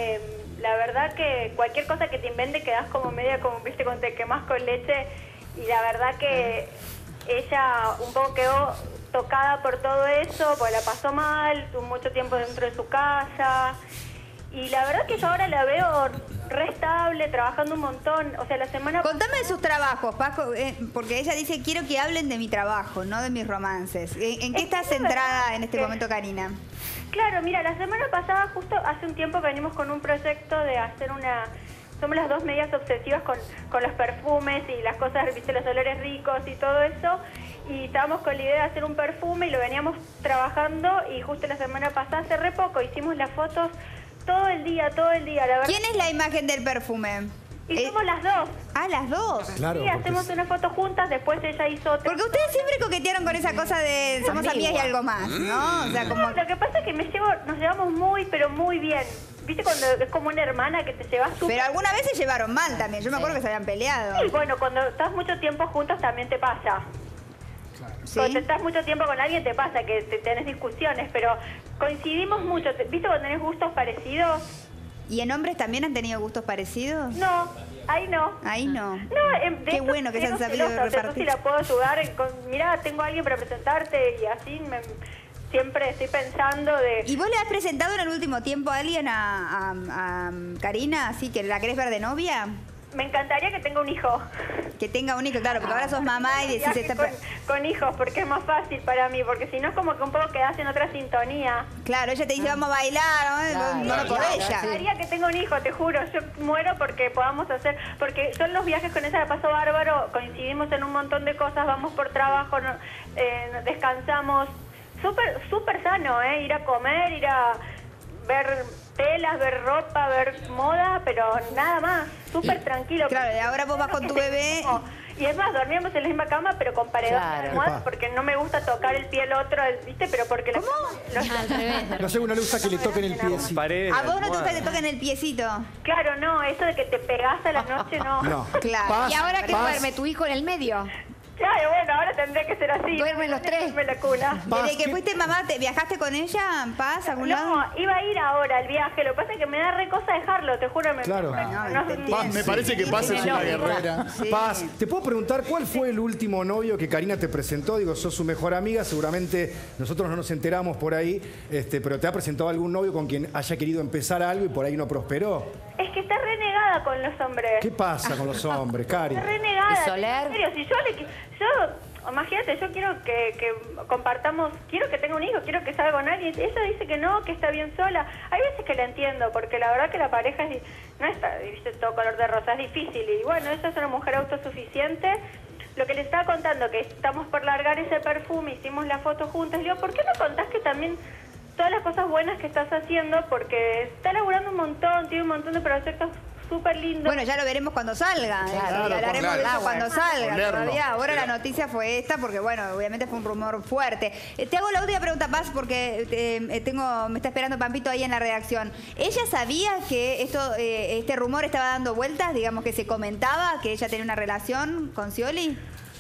la verdad que cualquier cosa que te invente quedás como media, como, viste, cuando te quemás con leche, y la verdad que ella un poco quedó tocada por todo eso, porque la pasó mal, tuvo mucho tiempo dentro de su casa, y la verdad que yo ahora la veo re estable, trabajando un montón. O sea, la semana... Contame de sus trabajos, Paco, porque ella dice, quiero que hablen de mi trabajo, no de mis romances. ¿En qué está centrada en este momento, Karina? Claro, mira, la semana pasada, justo hace un tiempo, venimos con un proyecto de hacer somos las dos medias obsesivas con los perfumes y las cosas, viste, los olores ricos y todo eso. Y estábamos con la idea de hacer un perfume y lo veníamos trabajando, y justo la semana pasada, hace re poco, hicimos las fotos todo el día, la verdad. ¿Quién es la imagen del perfume? Y somos las dos. Ah, las dos. Claro, sí, hacemos una foto juntas, después ella hizo otra. Porque ustedes siempre coquetearon con esa cosa de somos amigas y algo más, ¿no? O sea, como... No, lo que pasa es que nos llevamos muy, pero muy bien. ¿Viste cuando es como una hermana que te llevas tú? Pero alguna vez se llevaron mal también. Yo me acuerdo que se habían peleado. Sí, bueno, cuando estás mucho tiempo juntos también te pasa. ¿Sí? Cuando estás mucho tiempo con alguien te pasa que tenés discusiones, pero coincidimos mucho. ¿Viste cuando tenés gustos parecidos? ¿Y en hombres también han tenido gustos parecidos? No, ahí no. Ahí no. No, Qué bueno que se han sabido repartir. Yo sí la puedo ayudar. Mirá, tengo a alguien para presentarte, y así siempre estoy pensando de... ¿Y vos le has presentado en el último tiempo a alguien a Karina, así que la querés ver de novia? Me encantaría que tenga un hijo. Que tenga un hijo, claro, porque ahora sos mamá y decís... Con hijos, porque es más fácil para mí, porque si no es como que un poco quedás en otra sintonía. Claro, ella te dice, vamos a bailar, no lo podés ella. Me encantaría que tenga un hijo, te juro, yo muero porque podamos hacer... Porque yo en los viajes con ella la paso bárbaro, coincidimos en un montón de cosas, vamos por trabajo, descansamos. Súper sano, ir a comer, ir a ver telas, ver ropa, ver moda, pero nada más, súper tranquilo. Claro, y ahora vos vas con tu bebé. Y es más, dormíamos en la misma cama, pero con paredón de almohadas, porque no me gusta tocar el pie al otro, ¿viste? Pero porque... ¿Cómo? No sé, una luz que le toquen el piecito. ¿A vos no te gusta que te toquen el piecito? Claro, no, eso de que te pegás a la noche, no. Claro. ¿Y ahora qué duerme tu hijo en el medio? Claro, bueno, ahora tendría que ser así. Duermen los tres. Me la cuna. Desde que fuiste mamá, ¿viajaste con ella en paz a algún lado? No, iba a ir ahora al viaje. Lo que pasa es que me da re cosa dejarlo, te juro. Claro. Paz, me parece que Paz es una guerrera. Paz, ¿te puedo preguntar cuál fue el último novio que Karina te presentó? Digo, sos su mejor amiga, seguramente nosotros no nos enteramos por ahí, pero ¿te ha presentado algún novio con quien haya querido empezar algo y por ahí no prosperó? Es que está renegada con los hombres. ¿Qué pasa con los hombres, Cari? Está renegada. ¿Y Soler? En serio, si imagínate, yo quiero que compartamos, quiero que tenga un hijo, quiero que salga con alguien. Ella dice que no, que está bien sola. Hay veces que la entiendo, porque la verdad que la pareja no está, ¿viste? Todo color de rosa, es difícil. Y bueno, ella es una mujer autosuficiente. Lo que le estaba contando, que estamos por largar ese perfume, hicimos la foto juntas. Le digo, ¿por qué no contás que también todas las cosas buenas que estás haciendo? Porque está laburando un montón, tiene un montón de proyectos súper lindo. Bueno, ya lo veremos cuando salga. Claro, hablaremos de eso cuando salga. Todavía ahora Pero la noticia fue esta porque, bueno, obviamente fue un rumor fuerte. Te hago la última pregunta, Paz, porque me está esperando Pampito ahí en la redacción. ¿Ella sabía que este rumor estaba dando vueltas? Digamos que se comentaba que ella tenía una relación con Scioli.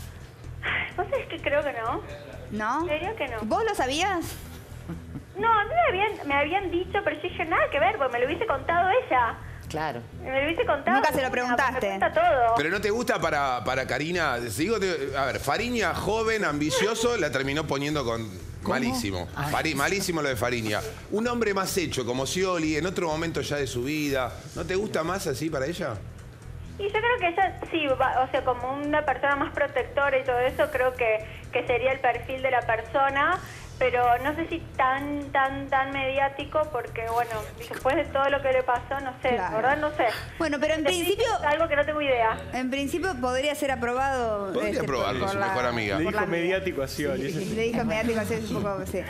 ¿Vos sabés que creo que no? ¿No? ¿En serio que no? ¿Vos lo sabías? No, a mí me habían dicho, pero yo dije nada que ver, porque me lo hubiese contado ella. Claro. Me lo hubiese contado. Nunca se lo preguntaste. Me cuenta todo. Pero ¿no te gusta para Karina? A ver, Fariña, joven, ambicioso, la terminó poniendo con... Malísimo. Malísimo lo de Fariña. Un hombre más hecho, como Scioli, en otro momento ya de su vida. ¿No te gusta más así para ella? Y yo creo que ella, sí, o sea, como una persona más protectora y todo eso, creo que sería el perfil de la persona. Pero no sé si tan mediático, porque bueno, después de todo lo que le pasó, no sé, la verdad no sé. Bueno, pero en principio... Algo que no tengo idea. En principio podría ser aprobado... Podría aprobarlo, su mejor amiga. Le dijo mediático a Scioli. Sí, le dijo mediático así un poco, sí.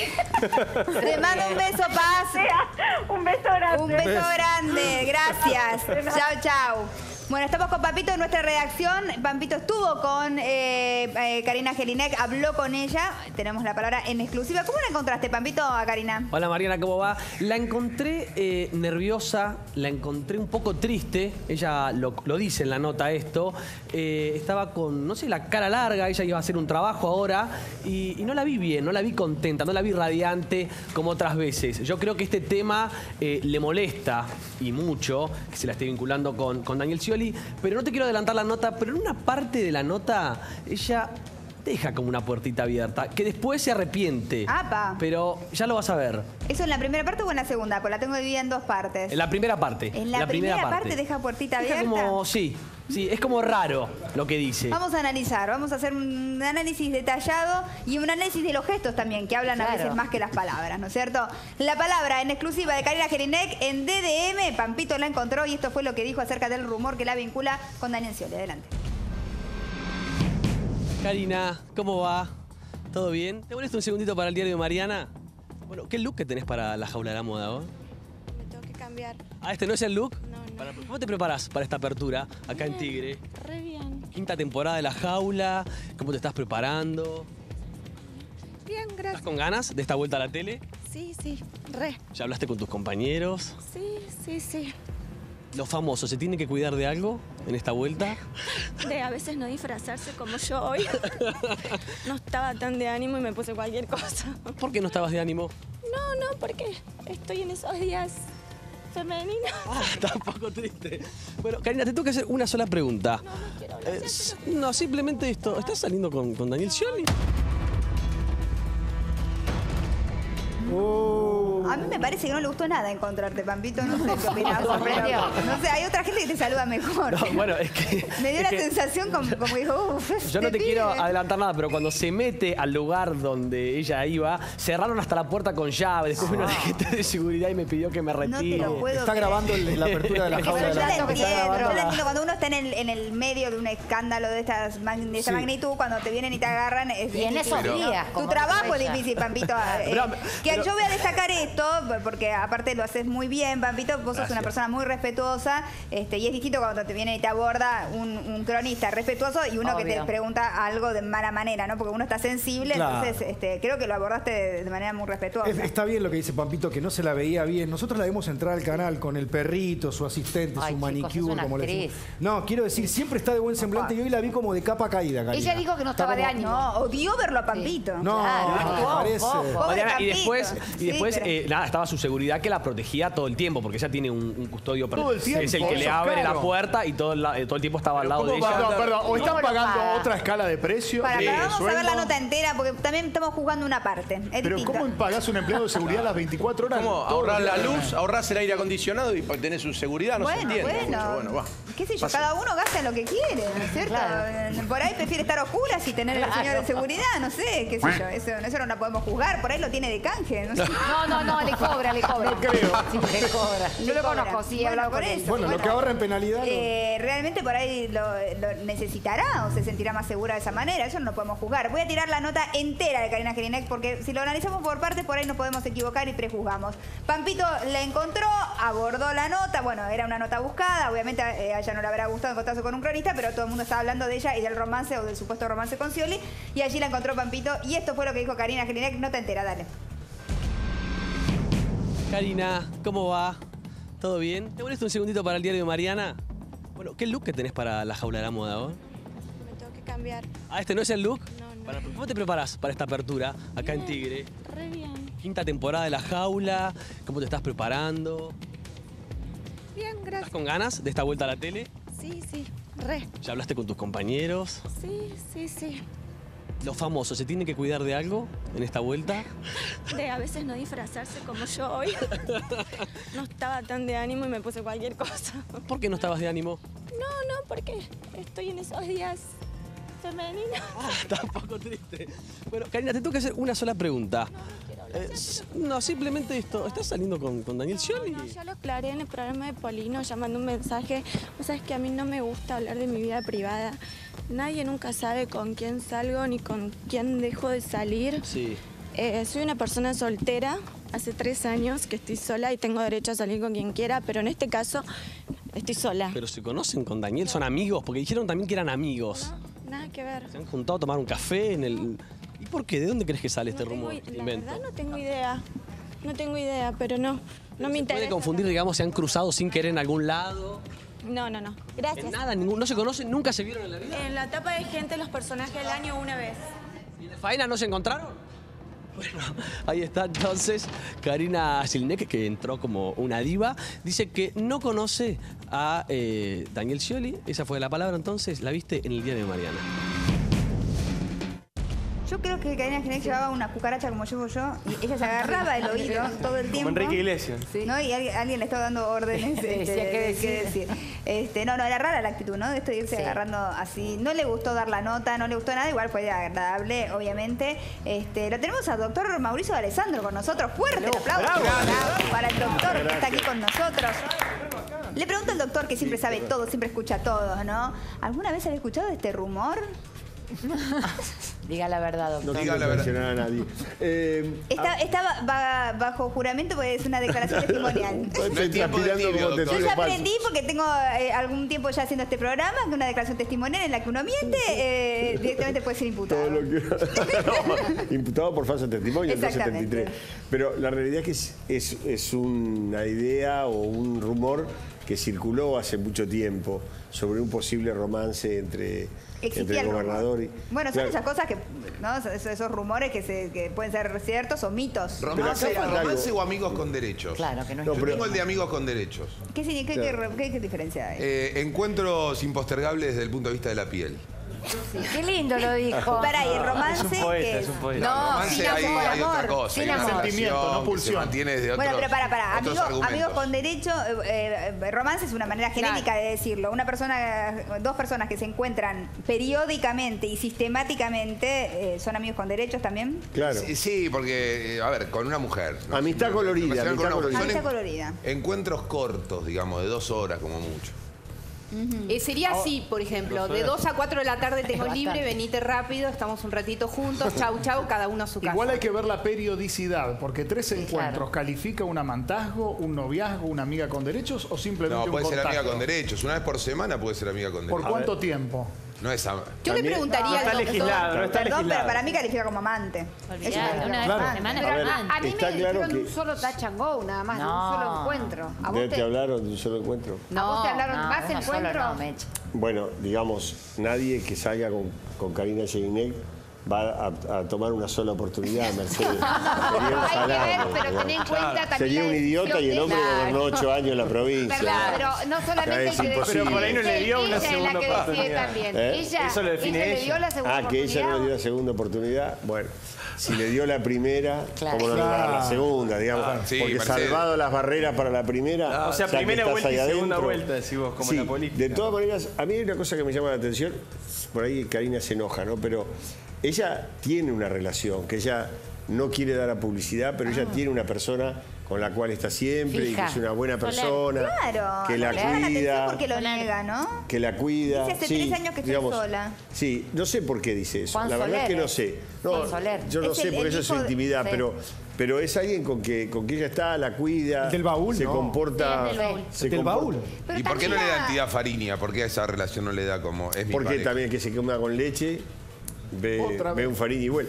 Te mando un beso, Paz. Un beso grande. Un beso grande, gracias. Chao, chao. Bueno, estamos con Pampito en nuestra redacción. Pampito estuvo con Karina Jelinek, habló con ella. Tenemos la palabra en exclusiva. ¿Cómo la encontraste, Pampito, a Karina? Hola, Mariana, ¿cómo va? La encontré nerviosa, la encontré un poco triste. Ella lo dice en la nota esto. Estaba con, no sé, la cara larga. Ella iba a hacer un trabajo ahora y no la vi bien, no la vi contenta, no la vi radiante como otras veces. Yo creo que este tema le molesta y mucho, que se la esté vinculando con Daniel Scioli. Pero no te quiero adelantar la nota, pero en una parte de la nota ella deja como una puertita abierta, que después se arrepiente. ¡Apa! Pero ya lo vas a ver. ¿Eso en la primera parte o en la segunda? Porque la tengo dividida en dos partes. En la primera parte. ¿En la primera parte deja puertita abierta? Como, sí, es como raro lo que dice. Vamos a analizar, vamos a hacer un análisis detallado y un análisis de los gestos también, que hablan a veces más que las palabras, ¿no es cierto? La palabra en exclusiva de Karina Jelinek en DDM, Pampito la encontró y esto fue lo que dijo acerca del rumor que la vincula con Daniel Scioli. Adelante. Karina, ¿cómo va? ¿Todo bien? ¿Te molesta un segundito para el diario de Mariana? Bueno, ¿qué look que tenés para la jaula de la moda vos? Me tengo que cambiar. Ah, ¿este no es el look? No. ¿Cómo te preparás para esta apertura acá en Tigre? Re bien. Quinta temporada de La Jaula. ¿Cómo te estás preparando? Bien, gracias. ¿Estás con ganas de esta vuelta a la tele? Sí, re. ¿Ya hablaste con tus compañeros? Sí. ¿Los famosos se tienen que cuidar de algo en esta vuelta? De a veces no disfrazarse como yo hoy. No estaba tan de ánimo y me puse cualquier cosa. ¿Por qué no estabas de ánimo? No, porque estoy en esos días femeninos. Está un poco triste. Bueno, Karina, te tengo que hacer una sola pregunta. No quiero hablar. No, simplemente esto. ¿Estás saliendo con Daniel Scioli? A mí me parece que no le gustó nada encontrarte, Pampito. No sé qué opinás. No sé, hay otra gente que te saluda mejor. No, bueno, es que... Me dio la sensación como dijo, uff. Yo no te quiero adelantar nada, pero cuando se mete al lugar donde ella iba, cerraron hasta la puerta con llave. Después vino la gente de seguridad y me pidió que me retire. No te lo puedo Está grabando la apertura de la jaula de la moda. Yo la entiendo. Cuando uno está en el medio de un escándalo de esta magnitud, cuando te vienen y te agarran, es y en esos días. Tu trabajo es difícil, Pampito. Que yo voy a destacar esto. gustó, porque aparte lo haces muy bien, Pampito. Vos sos una persona muy respetuosa, y es distinto cuando te viene y te aborda un cronista respetuoso y uno que te pregunta algo de mala manera, ¿no? Porque uno está sensible, entonces creo que lo abordaste de manera muy respetuosa. Está bien lo que dice Pampito, que no se la veía bien. Nosotros la vemos entrar al canal con el perrito, su asistente, su manicure, como le decimos. No, quiero decir, siempre está de buen semblante y hoy la vi como de capa caída, Karina. Ella dijo que no estaba de ánimo. No, odió verlo a Pampito. No, me parece. Mariana, y después nada, estaba su seguridad que la protegía todo el tiempo, porque ella tiene un custodio. Todo el tiempo. Es el que le abre la puerta y todo el tiempo estaba al lado de ella. Perdón, o están pagando otra escala de precio. Vamos a ver la nota entera, porque también estamos jugando una parte. Pero ¿cómo pagás un empleado de seguridad las 24 horas? ¿Cómo? Ahorrar la luz, ahorrás el aire acondicionado y tenés su seguridad, no se entiende. Bueno, qué sé yo, cada uno gasta en lo que quiere, ¿no es cierto? Por ahí prefiere estar a oscuras y tener el señor de seguridad, no sé, qué sé yo. Eso no la podemos juzgar, por ahí lo tiene de canje. No, sé. no, le cobra. No creo. Sí, le cobra. Yo lo conozco, sí, he hablado con él. Bueno, lo que ahorra en penalidad. Realmente por ahí lo necesitará o se sentirá más segura de esa manera, eso no lo podemos juzgar. Voy a tirar la nota entera de Karina Jelinek porque si lo analizamos por partes, por ahí nos podemos equivocar y prejuzgamos. Pampito la encontró, abordó la nota, bueno, era una nota buscada, obviamente a ella no le habrá gustado encontrarse con un cronista, pero todo el mundo estaba hablando de ella y del romance o del supuesto romance con Scioli, y allí la encontró Pampito, y esto fue lo que dijo Karina Jelinek. Nota entera, dale. Karina, ¿cómo va? ¿Todo bien? ¿Te molesta un segundito para el diario de Mariana? Bueno, ¿qué look que tenés para la jaula de la moda vos? Me tengo que cambiar. ¿Este no es el look? No. ¿Cómo te preparás para esta apertura acá en Tigre? Re bien. Quinta temporada de la jaula, ¿cómo te estás preparando? Bien, gracias. ¿Estás con ganas de esta vuelta a la tele? Sí, re. ¿Ya hablaste con tus compañeros? Sí. ¿Los famosos se tienen que cuidar de algo en esta vuelta? De a veces no disfrazarse como yo hoy. No estaba tan de ánimo y me puse cualquier cosa. ¿Por qué no estabas de ánimo? No, porque estoy en esos días femeninos. Está un poco triste. Bueno, Karina, te tengo que hacer una sola pregunta. No, simplemente esto. ¿Estás saliendo con Daniel Scioli? No, ya lo aclaré en el programa de Polino, llamando un mensaje. Vos sabés que a mí no me gusta hablar de mi vida privada. Nadie nunca sabe con quién salgo ni con quién dejo de salir. Sí. Soy una persona soltera. Hace 3 años que estoy sola y tengo derecho a salir con quien quiera, pero en este caso estoy sola. ¿Pero se conocen con Daniel? ¿Son amigos? Porque dijeron también que eran amigos. No, nada que ver. ¿Se han juntado a tomar un café en el...? ¿Y por qué? ¿De dónde crees que sale este rumor? La verdad no tengo idea. No tengo idea, pero no me interesa. ¿Puede confundir, digamos, se han cruzado sin querer en algún lado? No. Gracias. ¿En nada? ¿No se conocen? ¿Nunca se vieron en la vida? En la etapa de gente, los personajes del año una vez. ¿Y en la faena no se encontraron? Bueno, ahí está entonces Karina Jelinek, que entró como una diva. Dice que no conoce a Daniel Scioli. Esa fue la palabra, entonces. La viste en el diario de Mariana. Yo creo que Karina Jelinek llevaba una cucaracha como llevo yo y ella se agarraba el oído todo el tiempo. Como Enrique Iglesias. ¿No? Y alguien le estaba dando órdenes. ¿Qué decir? No, era rara la actitud, ¿no? De esto de irse agarrando así. No le gustó dar la nota, no le gustó nada. Igual fue agradable, obviamente. Lo tenemos al doctor Mauricio Alessandro con nosotros. Fuerte el aplauso para el doctor que está aquí con nosotros. Le pregunto al doctor que siempre sabe todo, siempre escucha todo, ¿no? ¿Alguna vez había escuchado de este rumor? Diga la verdad, doctor. No quiero mencionar a nadie. Está bajo juramento porque es una declaración testimonial. Estoy transpirando como te Yo ya aprendí porque tengo algún tiempo ya haciendo este programa, que una declaración testimonial en la que uno miente, directamente puede ser imputado. Todo lo que... no, imputado por falso testimonio, 273. Pero la realidad es que es una idea o un rumor que circuló hace mucho tiempo sobre un posible romance entre el gobernador y... Bueno, son esas cosas que, ¿no? Esos rumores que pueden ser ciertos o mitos. ¿Romance o amigos con derechos? Claro, que no es... Yo tengo el de amigos con derechos. ¿Qué diferencia hay? Encuentros impostergables desde el punto de vista de la piel. Sí, qué lindo lo dijo. Para ahí, el romance. Es un poeta. No, romance sin hay amor. otra cosa. Sin hay una amor. relación no pulsión. que se mantiene desde Bueno, pero para. otros Amigos con derecho, romance es una manera genérica de decirlo. Dos personas que se encuentran periódicamente y sistemáticamente, ¿son amigos con derechos también? Claro. Sí, porque, a ver, con una mujer. ¿no? Amistad colorida. Amistad colorida. Encuentros cortos, digamos, de 2 horas como mucho. Sería así, por ejemplo, de 2 a 4 de la tarde tengo libre, venite rápido, estamos un ratito juntos, chau, chau, cada uno a su casa. Igual hay que ver la periodicidad, porque 3 encuentros califica un amantazgo, un noviazgo, una amiga con derechos o simplemente un puede contacto. ser amiga con derechos. Una vez por semana puede ser amiga con derechos. ¿Por cuánto tiempo? No es Yo le preguntaría al doctor. Perdón, pero para mí califica como amante. Olvidate, una vez por semana. Pero a mí está me claro dijeron de que- un solo touch and go, nada más, de un solo encuentro. ¿A vos ¿Te hablaron de un solo encuentro? ¿A vos te hablaron más uno solo encuentros? no, Meche. Bueno, digamos, nadie que salga con Karina Jelinek va a tomar una sola oportunidad, Mercedes. Hay que ver, pero ten en cuenta también Sería la un idiota y el hombre decisión de- gobernó 8 años en la provincia. Perdón, pero no solamente Ya hay es que imposible. Pero por ahí no le dio una ella es la segunda que decide oportunidad. también. ¿Eh? Ella, Eso lo define ella le dio ella. la segunda Que ella no le dio oportunidad. la segunda oportunidad. Bueno, si le dio la primera, Claro. ¿cómo no le va a dar la Claro. segunda? Digamos, Sí, porque Mercedes. salvado las barreras para la primera. O sea, ya que primera estás vuelta y ahí segunda adentro. vuelta, decís vos, como Sí, la política. de todas maneras, a mí hay una cosa que me llama la atención, por ahí Karina se enoja, ¿no? Pero ella tiene una relación, que ella no quiere dar a publicidad, pero ella tiene una persona con la cual está siempre y Fija. que es una buena persona, Claro, que la le dan atención cuida, porque lo niega, ¿no? que la cuida. Dice, hace Sí, 3 años que estoy digamos, sola. Sí, no sé por qué dice eso. Juan La verdad es que Soler, no sé. No, Juan Soler. yo no Es sé el porque eso es su hijo de- intimidad, sí. pero es alguien con que ella está, la cuida, Del baúl, se ¿no? comporta. Sí, es del baúl. se Del comporta- baúl. Pero ¿Y por qué no también le da la- entidad Fariña? ¿Por qué a esa relación no le da como es mi Porque pareja? también que se coma con leche, Otra ve vez. un Fariña y bueno.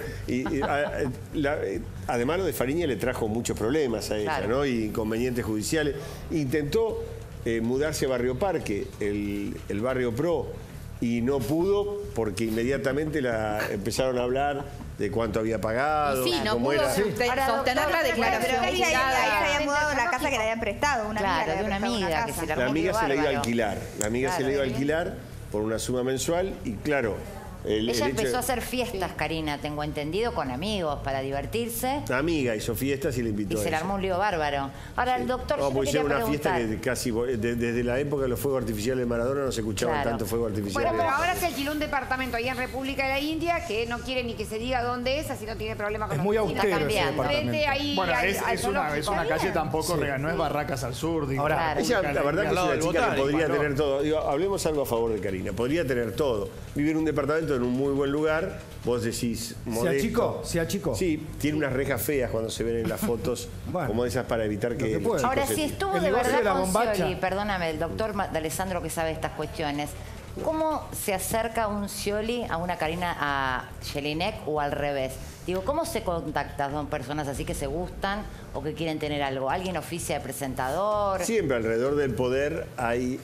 Además lo de Fariña le trajo muchos problemas a ella, Claro. ¿no? Y inconvenientes judiciales. Intentó mudarse a Barrio Parque, el barrio pro, y no pudo porque inmediatamente empezaron a hablar de cuánto había pagado, Y sí, no cómo pudo era. sostener la Pero declaración ella jurada. se había mudado a una casa que le habían prestado, una amiga. Claro, le de había una prestado amiga que casa. se la La amiga se la iba a alquilar. La amiga se Claro. la iba a alquilar por una suma mensual y claro. el Ella hecho- empezó a hacer fiestas, Karina, tengo entendido, con amigos para divertirse. La amiga hizo fiestas y le invitó Y a se le ella. armó un lío bárbaro. Ahora, el doctor, No, yo pues le hicieron quería una fiesta preguntar. que casi, desde la época de los fuegos artificiales de Maradona no se escuchaba Claro. tanto fuego artificial. Bueno, pero ahora se alquiló un departamento ahí en República de la India que no quiere ni que se diga dónde es, así no tiene problema con Es los muy vecinos. austero ese Cambiando. departamento. Frente ahí Bueno, al- es al una zoológico. calle tampoco, Sí. no es Barracas al sur. Digo. Ahora, Claro. Ella, la verdad que Al es lado una del chica que botánico, podría ¿no? tener todo. Digo, hablemos algo a favor de Karina. Podría tener todo. Vivir en un departamento en un muy buen lugar, vos decís modesto. Sea chico. Sí, tiene unas rejas feas cuando se ven en las fotos, Bueno, como esas para evitar que que los puede. chicos Ahora, se- si estuvo El de negocio verdad de la con bombacha. Scioli, perdóname, el doctor D'Alessandro que sabe estas cuestiones, ¿cómo se acerca un Scioli a una Karina a Jelinek o al revés? Digo, ¿cómo se contactan dos personas así que se gustan o que quieren tener algo? ¿Alguien oficia de presentador? Siempre alrededor del poder hay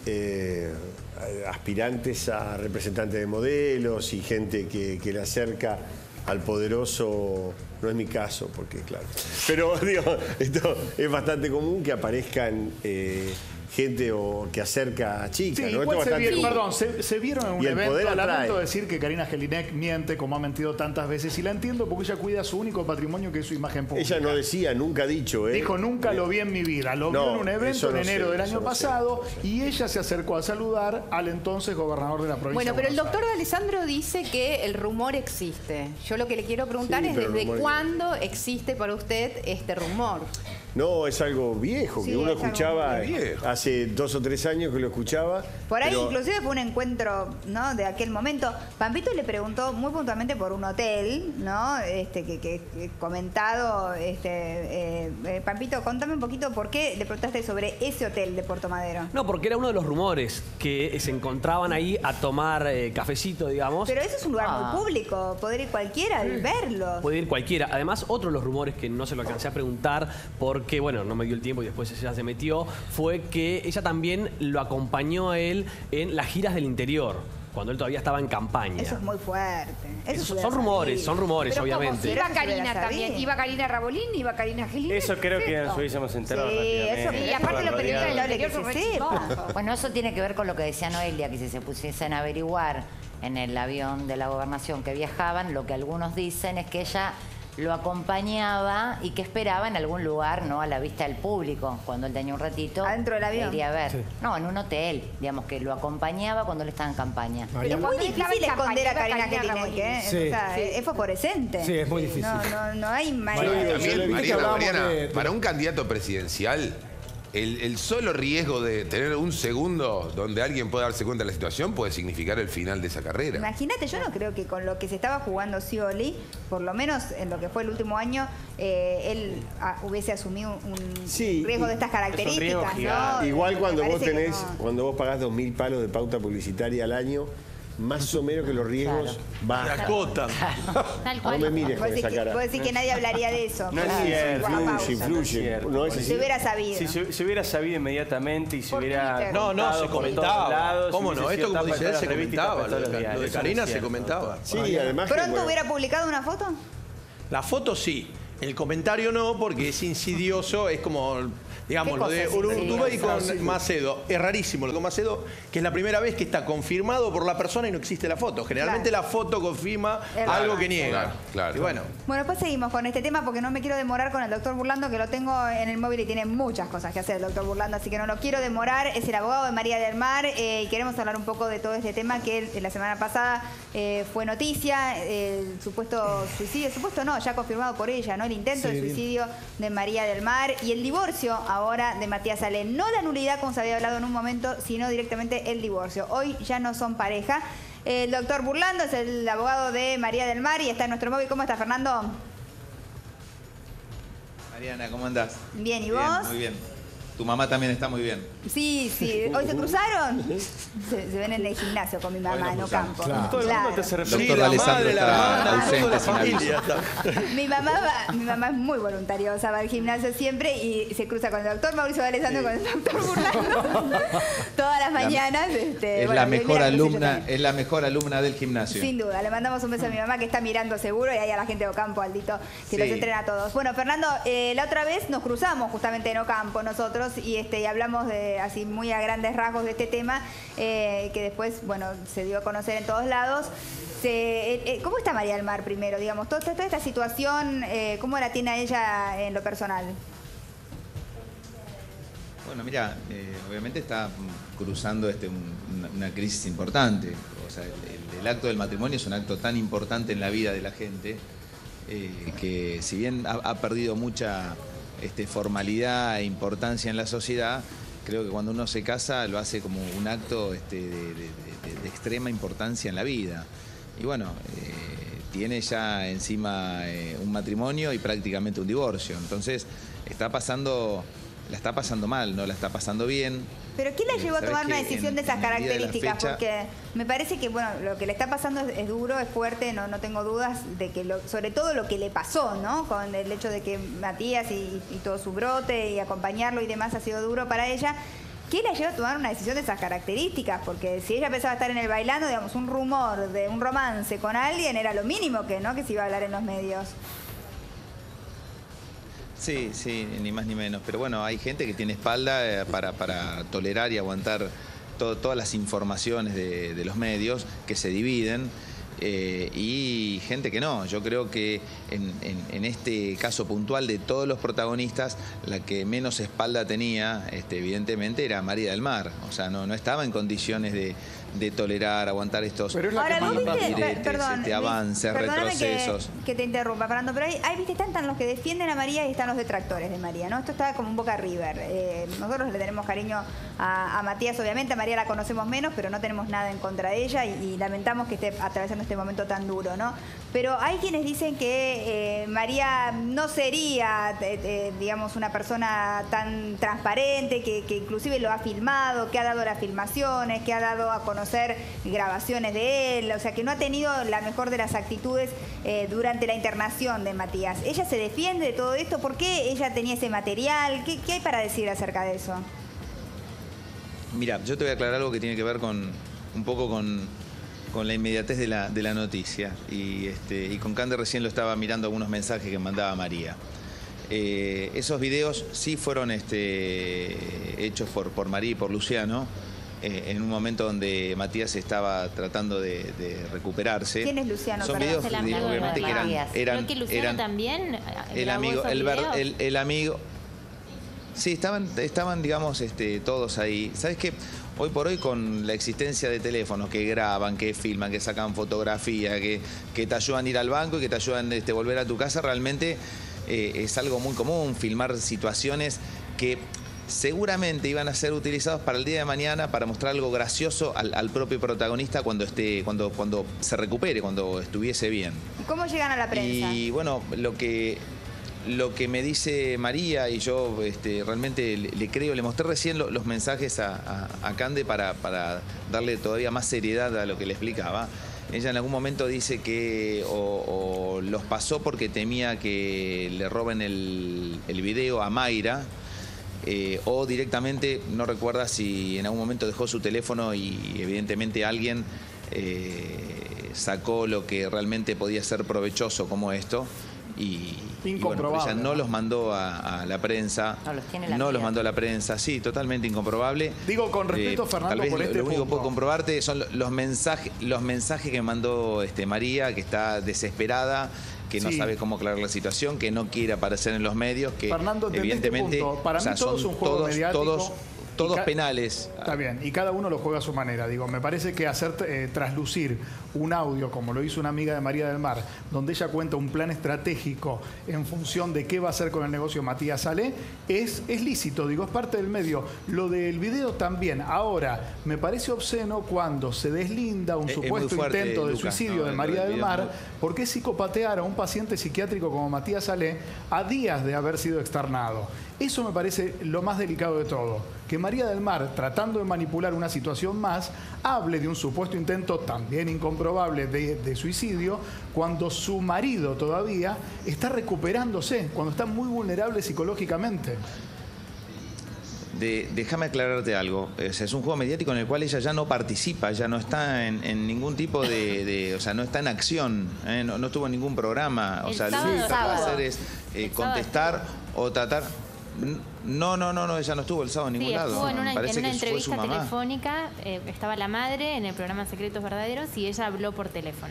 aspirantes a representantes de modelos y gente que le acerca al poderoso. No es mi caso, porque claro. Pero digo, esto es bastante común que aparezcan gente o que acerca a chicas. Sí, ¿no? igual Esto es bastante común. se vieron en un Y el evento. poder atrae. Lamento decir que Karina Jelinek miente como ha mentido tantas veces y la entiendo porque ella cuida su único patrimonio que es su imagen pública. Ella no decía, nunca ha dicho. Dijo, nunca lo vi en mi vida. Lo No, vio en un evento eso en no enero sé, del eso año no sé. pasado y ella se acercó a saludar al entonces gobernador de la provincia. Bueno, pero el de Buenos doctor D'Alessandro dice que el rumor existe. Yo lo que le quiero preguntar Sí, es pero el desde rumor- cuándo existe para usted este rumor. No, es algo viejo, Sí, que uno es algo escuchaba muy viejo. hace 2 o 3 años que lo escuchaba. Por ahí pero- inclusive fue un encuentro, ¿no? De aquel momento. Pampito le preguntó muy puntualmente por un hotel, ¿no? Que comentado, Pampito, contame un poquito por qué le preguntaste sobre ese hotel de Puerto Madero. No, porque era uno de los rumores que se encontraban ahí a tomar cafecito, digamos. Pero ese es un lugar muy público, podría ir cualquiera a verlo. Puede ir cualquiera. Además, otro de los rumores que no se lo alcancé a preguntar porque, bueno, no me dio el tiempo y después ella se metió, fue que ella también lo acompañó a él en las giras del interior, cuando él todavía estaba en campaña. Eso es muy fuerte. Eso Son rumores, Pero obviamente. como iba Eso Karina hubiera también, sabido. iba Karina Rabolín, iba Karina Gilín. Eso creo que nos hubiésemos enterado Sí, rápidamente. eso, Y aparte los periodistas del Dale, interior que son se re sepa. chismosos. Bueno, eso tiene que ver con lo que decía Noelia, que si se pusiesen a averiguar en el avión de la gobernación que viajaban, lo que algunos dicen es que ella lo acompañaba y que esperaba en algún lugar, ¿no? A la vista del público, cuando él tenía un ratito. ¿Adentro del avión? Iría a ver. Sí. No, en un hotel, digamos que lo acompañaba cuando él estaba en campaña. Pero es muy Cuando estaba difícil en esconder a campaña, Karina Karina Jelinek, ¿eh? Sí. O sea, es fosforescente. Sí, es muy difícil. No hay Y manera. Yo lo he también, visto. Mariana, hablábamos de- para un candidato presidencial, el solo riesgo de tener un segundo donde alguien pueda darse cuenta de la situación puede significar el final de esa carrera. Imagínate, yo no creo que con lo que se estaba jugando Scioli, por lo menos en lo que fue el último año, él hubiese asumido un riesgo de estas características, ¿no? Igual cuando vos tenés, cuando vos pagás 2.000 palos de pauta publicitaria al año, más o menos que los riesgos bajan. La cota. Tal cual. No me mires con esa cara. Vos decís que nadie hablaría de eso. No es cierto. Influye. No es Si así. se hubiera sabido. Si se hubiera sabido inmediatamente y se hubiera... No, se comentaba. ¿Cómo no? Esto, como dice él, se comentaba. Lo de Karina se comentaba. Sí, además ¿Pronto hubiera publicado una foto? La foto sí. El comentario no, porque es insidioso, es como, digamos, lo de Urtubey con Macedo. Es rarísimo lo con Macedo, que es la primera vez que está confirmado por la persona y no existe la foto. Generalmente la foto confirma algo que niega. Claro. Y bueno. Bueno, pues seguimos con este tema porque no me quiero demorar con el doctor Burlando, que lo tengo en el móvil y tiene muchas cosas que hacer el doctor Burlando, así que no lo quiero demorar. Es el abogado de María del Mar y queremos hablar un poco de todo este tema que la semana pasada fue noticia, el supuesto suicidio, supuesto no, ya confirmado por ella, ¿no? El intento de suicidio de María del Mar y el divorcio ahora de Matías Ale. No la nulidad como se había hablado en un momento, sino directamente el divorcio. Hoy ya no son pareja. El doctor Burlando es el abogado de María del Mar y está en nuestro móvil. ¿Cómo está, Fernando? Mariana, ¿cómo andás? Bien, ¿y vos? Muy bien. Tu mamá también está muy bien. Sí. ¿Hoy se cruzaron? Se ven en el gimnasio con mi mamá en Ocampo. Claro. Todo el mundo te hace referir. Doctor Alessandro está ausente sin aviso. Mi mamá es muy voluntariosa, va al gimnasio siempre y se cruza con el doctor Mauricio de Alessandro, con el doctor Burlando. Todas las mañanas. Es la mejor alumna, es la mejor alumna del gimnasio. Sin duda. Le mandamos un beso a mi mamá que está mirando seguro y ahí a la gente de Ocampo, Aldito, que los entrena a todos. Bueno, Fernando, la otra vez nos cruzamos justamente en Ocampo nosotros y hablamos de así muy a grandes rasgos de este tema que después, bueno, se dio a conocer en todos lados. ¿Cómo está María del Mar primero? Digamos, toda esta situación, ¿cómo la tiene a ella en lo personal? Bueno, mira, obviamente está cruzando una crisis importante. O sea, el acto del matrimonio es un acto tan importante en la vida de la gente que si bien ha perdido mucha formalidad e importancia en la sociedad, creo que cuando uno se casa lo hace como un acto de extrema importancia en la vida. Y bueno, tiene ya encima un matrimonio y prácticamente un divorcio. Entonces la está pasando mal, no la está pasando bien. ¿Pero qué la llevó a tomar una decisión de esas características? Porque me parece que, bueno, lo que le está pasando es duro, es fuerte, no tengo dudas de que, sobre todo lo que le pasó, ¿no? Con el hecho de que Matías y todo su brote y acompañarlo y demás ha sido duro para ella. ¿Qué la lleva a tomar una decisión de esas características? Porque si ella pensaba estar en el bailando, digamos, un rumor de un romance con alguien era lo mínimo que se iba a hablar en los medios. Sí, ni más ni menos. Pero bueno, hay gente que tiene espalda para tolerar y aguantar todas las informaciones de los medios que se dividen y gente que no. Yo creo que en este caso puntual de todos los protagonistas, la que menos espalda tenía, evidentemente, era María del Mar. O sea, no estaba en condiciones de tolerar, aguantar estos avances, retrocesos. Que te interrumpa, Fernando, pero viste, están los que defienden a María y están los detractores de María, ¿no? Esto está como un Boca River. Nosotros le tenemos cariño a Matías, obviamente, a María la conocemos menos, pero no tenemos nada en contra de ella y lamentamos que esté atravesando este momento tan duro, ¿no? Pero hay quienes dicen que María no sería, digamos, una persona tan transparente, que inclusive lo ha filmado, que ha dado las filmaciones, que ha dado a conocer grabaciones de él, o sea, que no ha tenido la mejor de las actitudes durante la internación de Matías. ¿Ella se defiende de todo esto? ¿Por qué ella tenía ese material? ¿Qué hay para decir acerca de eso? Mira, yo te voy a aclarar algo que tiene que ver un poco con la inmediatez de la noticia. Y con Cande recién lo estaba mirando algunos mensajes que mandaba María. Esos videos sí fueron hechos por María y por Luciano, en un momento donde Matías estaba tratando de recuperarse. ¿Quién es Luciano? Son videos, obviamente, que eran Creo que Luciano también el amigo, el amigo. Sí, estaban digamos, todos ahí. ¿Sabes qué? Hoy por hoy, con la existencia de teléfonos que graban, que filman, que sacan fotografías, que te ayudan a ir al banco y que te ayudan a volver a tu casa, realmente es algo muy común filmar situaciones que seguramente iban a ser utilizados para el día de mañana para mostrar algo gracioso al propio protagonista cuando se recupere, cuando estuviese bien. ¿Y cómo llegan a la prensa? Y bueno, lo que me dice María, y yo realmente le creo, le mostré recién los mensajes a Cande para darle todavía más seriedad a lo que le explicaba. Ella en algún momento dice que o los pasó porque temía que le roben el video a Mayra, o directamente, no recuerda si en algún momento dejó su teléfono y evidentemente alguien sacó lo que realmente podía ser provechoso como esto. Y bueno, ella no los mandó a la prensa. No los mandó a la prensa, sí, totalmente incomprobable. Digo con respeto, Fernando, tal vez por este lo único que punto. puedo comprobarte son los mensajes que mandó María, que está desesperada, que no sabe cómo aclarar la situación, que no quiere aparecer en los medios, que Fernando, evidentemente este punto. Para mí todo es un juego mediático. Todos penales. Está bien, y cada uno lo juega a su manera. Digo, me parece que hacer traslucir un audio, como lo hizo una amiga de María del Mar, donde ella cuenta un plan estratégico en función de qué va a hacer con el negocio Matías Salé, es lícito, digo, es parte del medio. Lo del video también. Ahora, me parece obsceno cuando se deslinda un supuesto fuerte, intento de Lucas, suicidio de María del Mar, porque es psicopatear a un paciente psiquiátrico como Matías Salé a días de haber sido externado. Eso me parece lo más delicado de todo. Que María del Mar, tratando de manipular una situación más, hable de un supuesto intento también incomprobable de suicidio, cuando su marido todavía está recuperándose, cuando está muy vulnerable psicológicamente. Déjame aclararte algo. Es un juego mediático en el cual ella ya no participa, ya no está en ningún tipo o sea, no está en acción, no estuvo en ningún programa. O sea, lo único que puede hacer es contestar o tratar. No, ella no estuvo el sábado en ningún lado. Estuvo en una Parece que fue su entrevista mamá. telefónica, estaba la madre en el programa Secretos Verdaderos y ella habló por teléfono.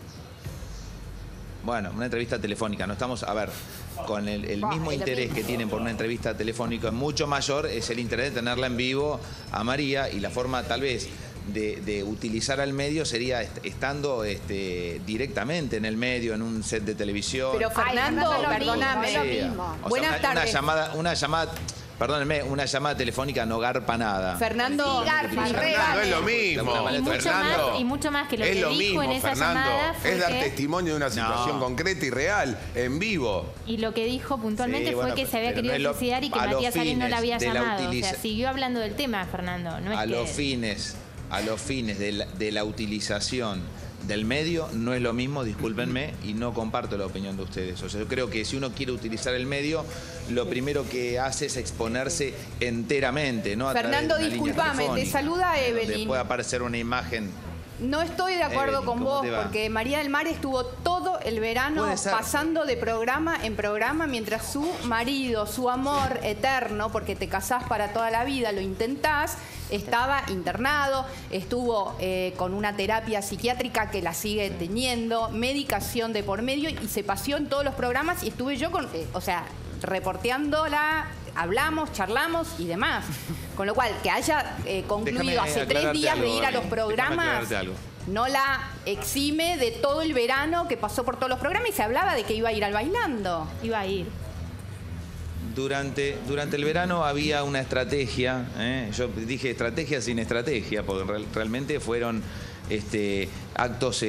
Bueno, una entrevista telefónica, no estamos, a ver, con el mismo interés que tienen por una entrevista telefónica es mucho mayor, es el interés de tenerla en vivo a María, y la forma tal vez de utilizar al medio sería estando directamente en el medio, en un set de televisión. Pero Fernando, perdóname. Buenas tardes. Una llamada, perdónenme, una llamada telefónica no garpa nada. Fernando, Fernando, es lo mismo. Y mucho más que lo que dijo mismo, en esa Fernando. llamada fue Es dar que- testimonio de una situación concreta y real, en vivo. Y lo que dijo puntualmente Sí, fue bueno, que se había pero querido no es lo- suicidar y que a los Matías Salé no la fines había de la llamado. O utiliza- sea, siguió hablando del tema, Fernando. No es A que... los fines de la utilización del medio no es lo mismo, discúlpenme, y no comparto la opinión de ustedes. O sea, yo creo que si uno quiere utilizar el medio, lo primero que hace es exponerse enteramente, ¿no? A Fernando, través de una línea discúlpame, te telefónica, saluda donde Evelyn. puede aparecer una imagen. No estoy de acuerdo Evelyn, con ¿cómo vos, te va? porque María del Mar estuvo todo el verano Puede ser. pasando de programa en programa mientras su marido, su amor eterno, porque te casás para toda la vida, lo intentás, estaba internado, estuvo con una terapia psiquiátrica que la sigue teniendo, medicación de por medio, y se paseó en todos los programas, y estuve yo reporteándola, hablamos, charlamos y demás. Con lo cual, que haya concluido Déjame hace 3 aclararte días de algo, ir a los Evelyn. Déjame programas, aclararte algo. no la exime de todo el verano que pasó por todos los programas, y se hablaba de que iba a ir al Bailando. Iba a ir. Durante el verano había una estrategia, yo dije estrategia sin estrategia, porque realmente fueron actos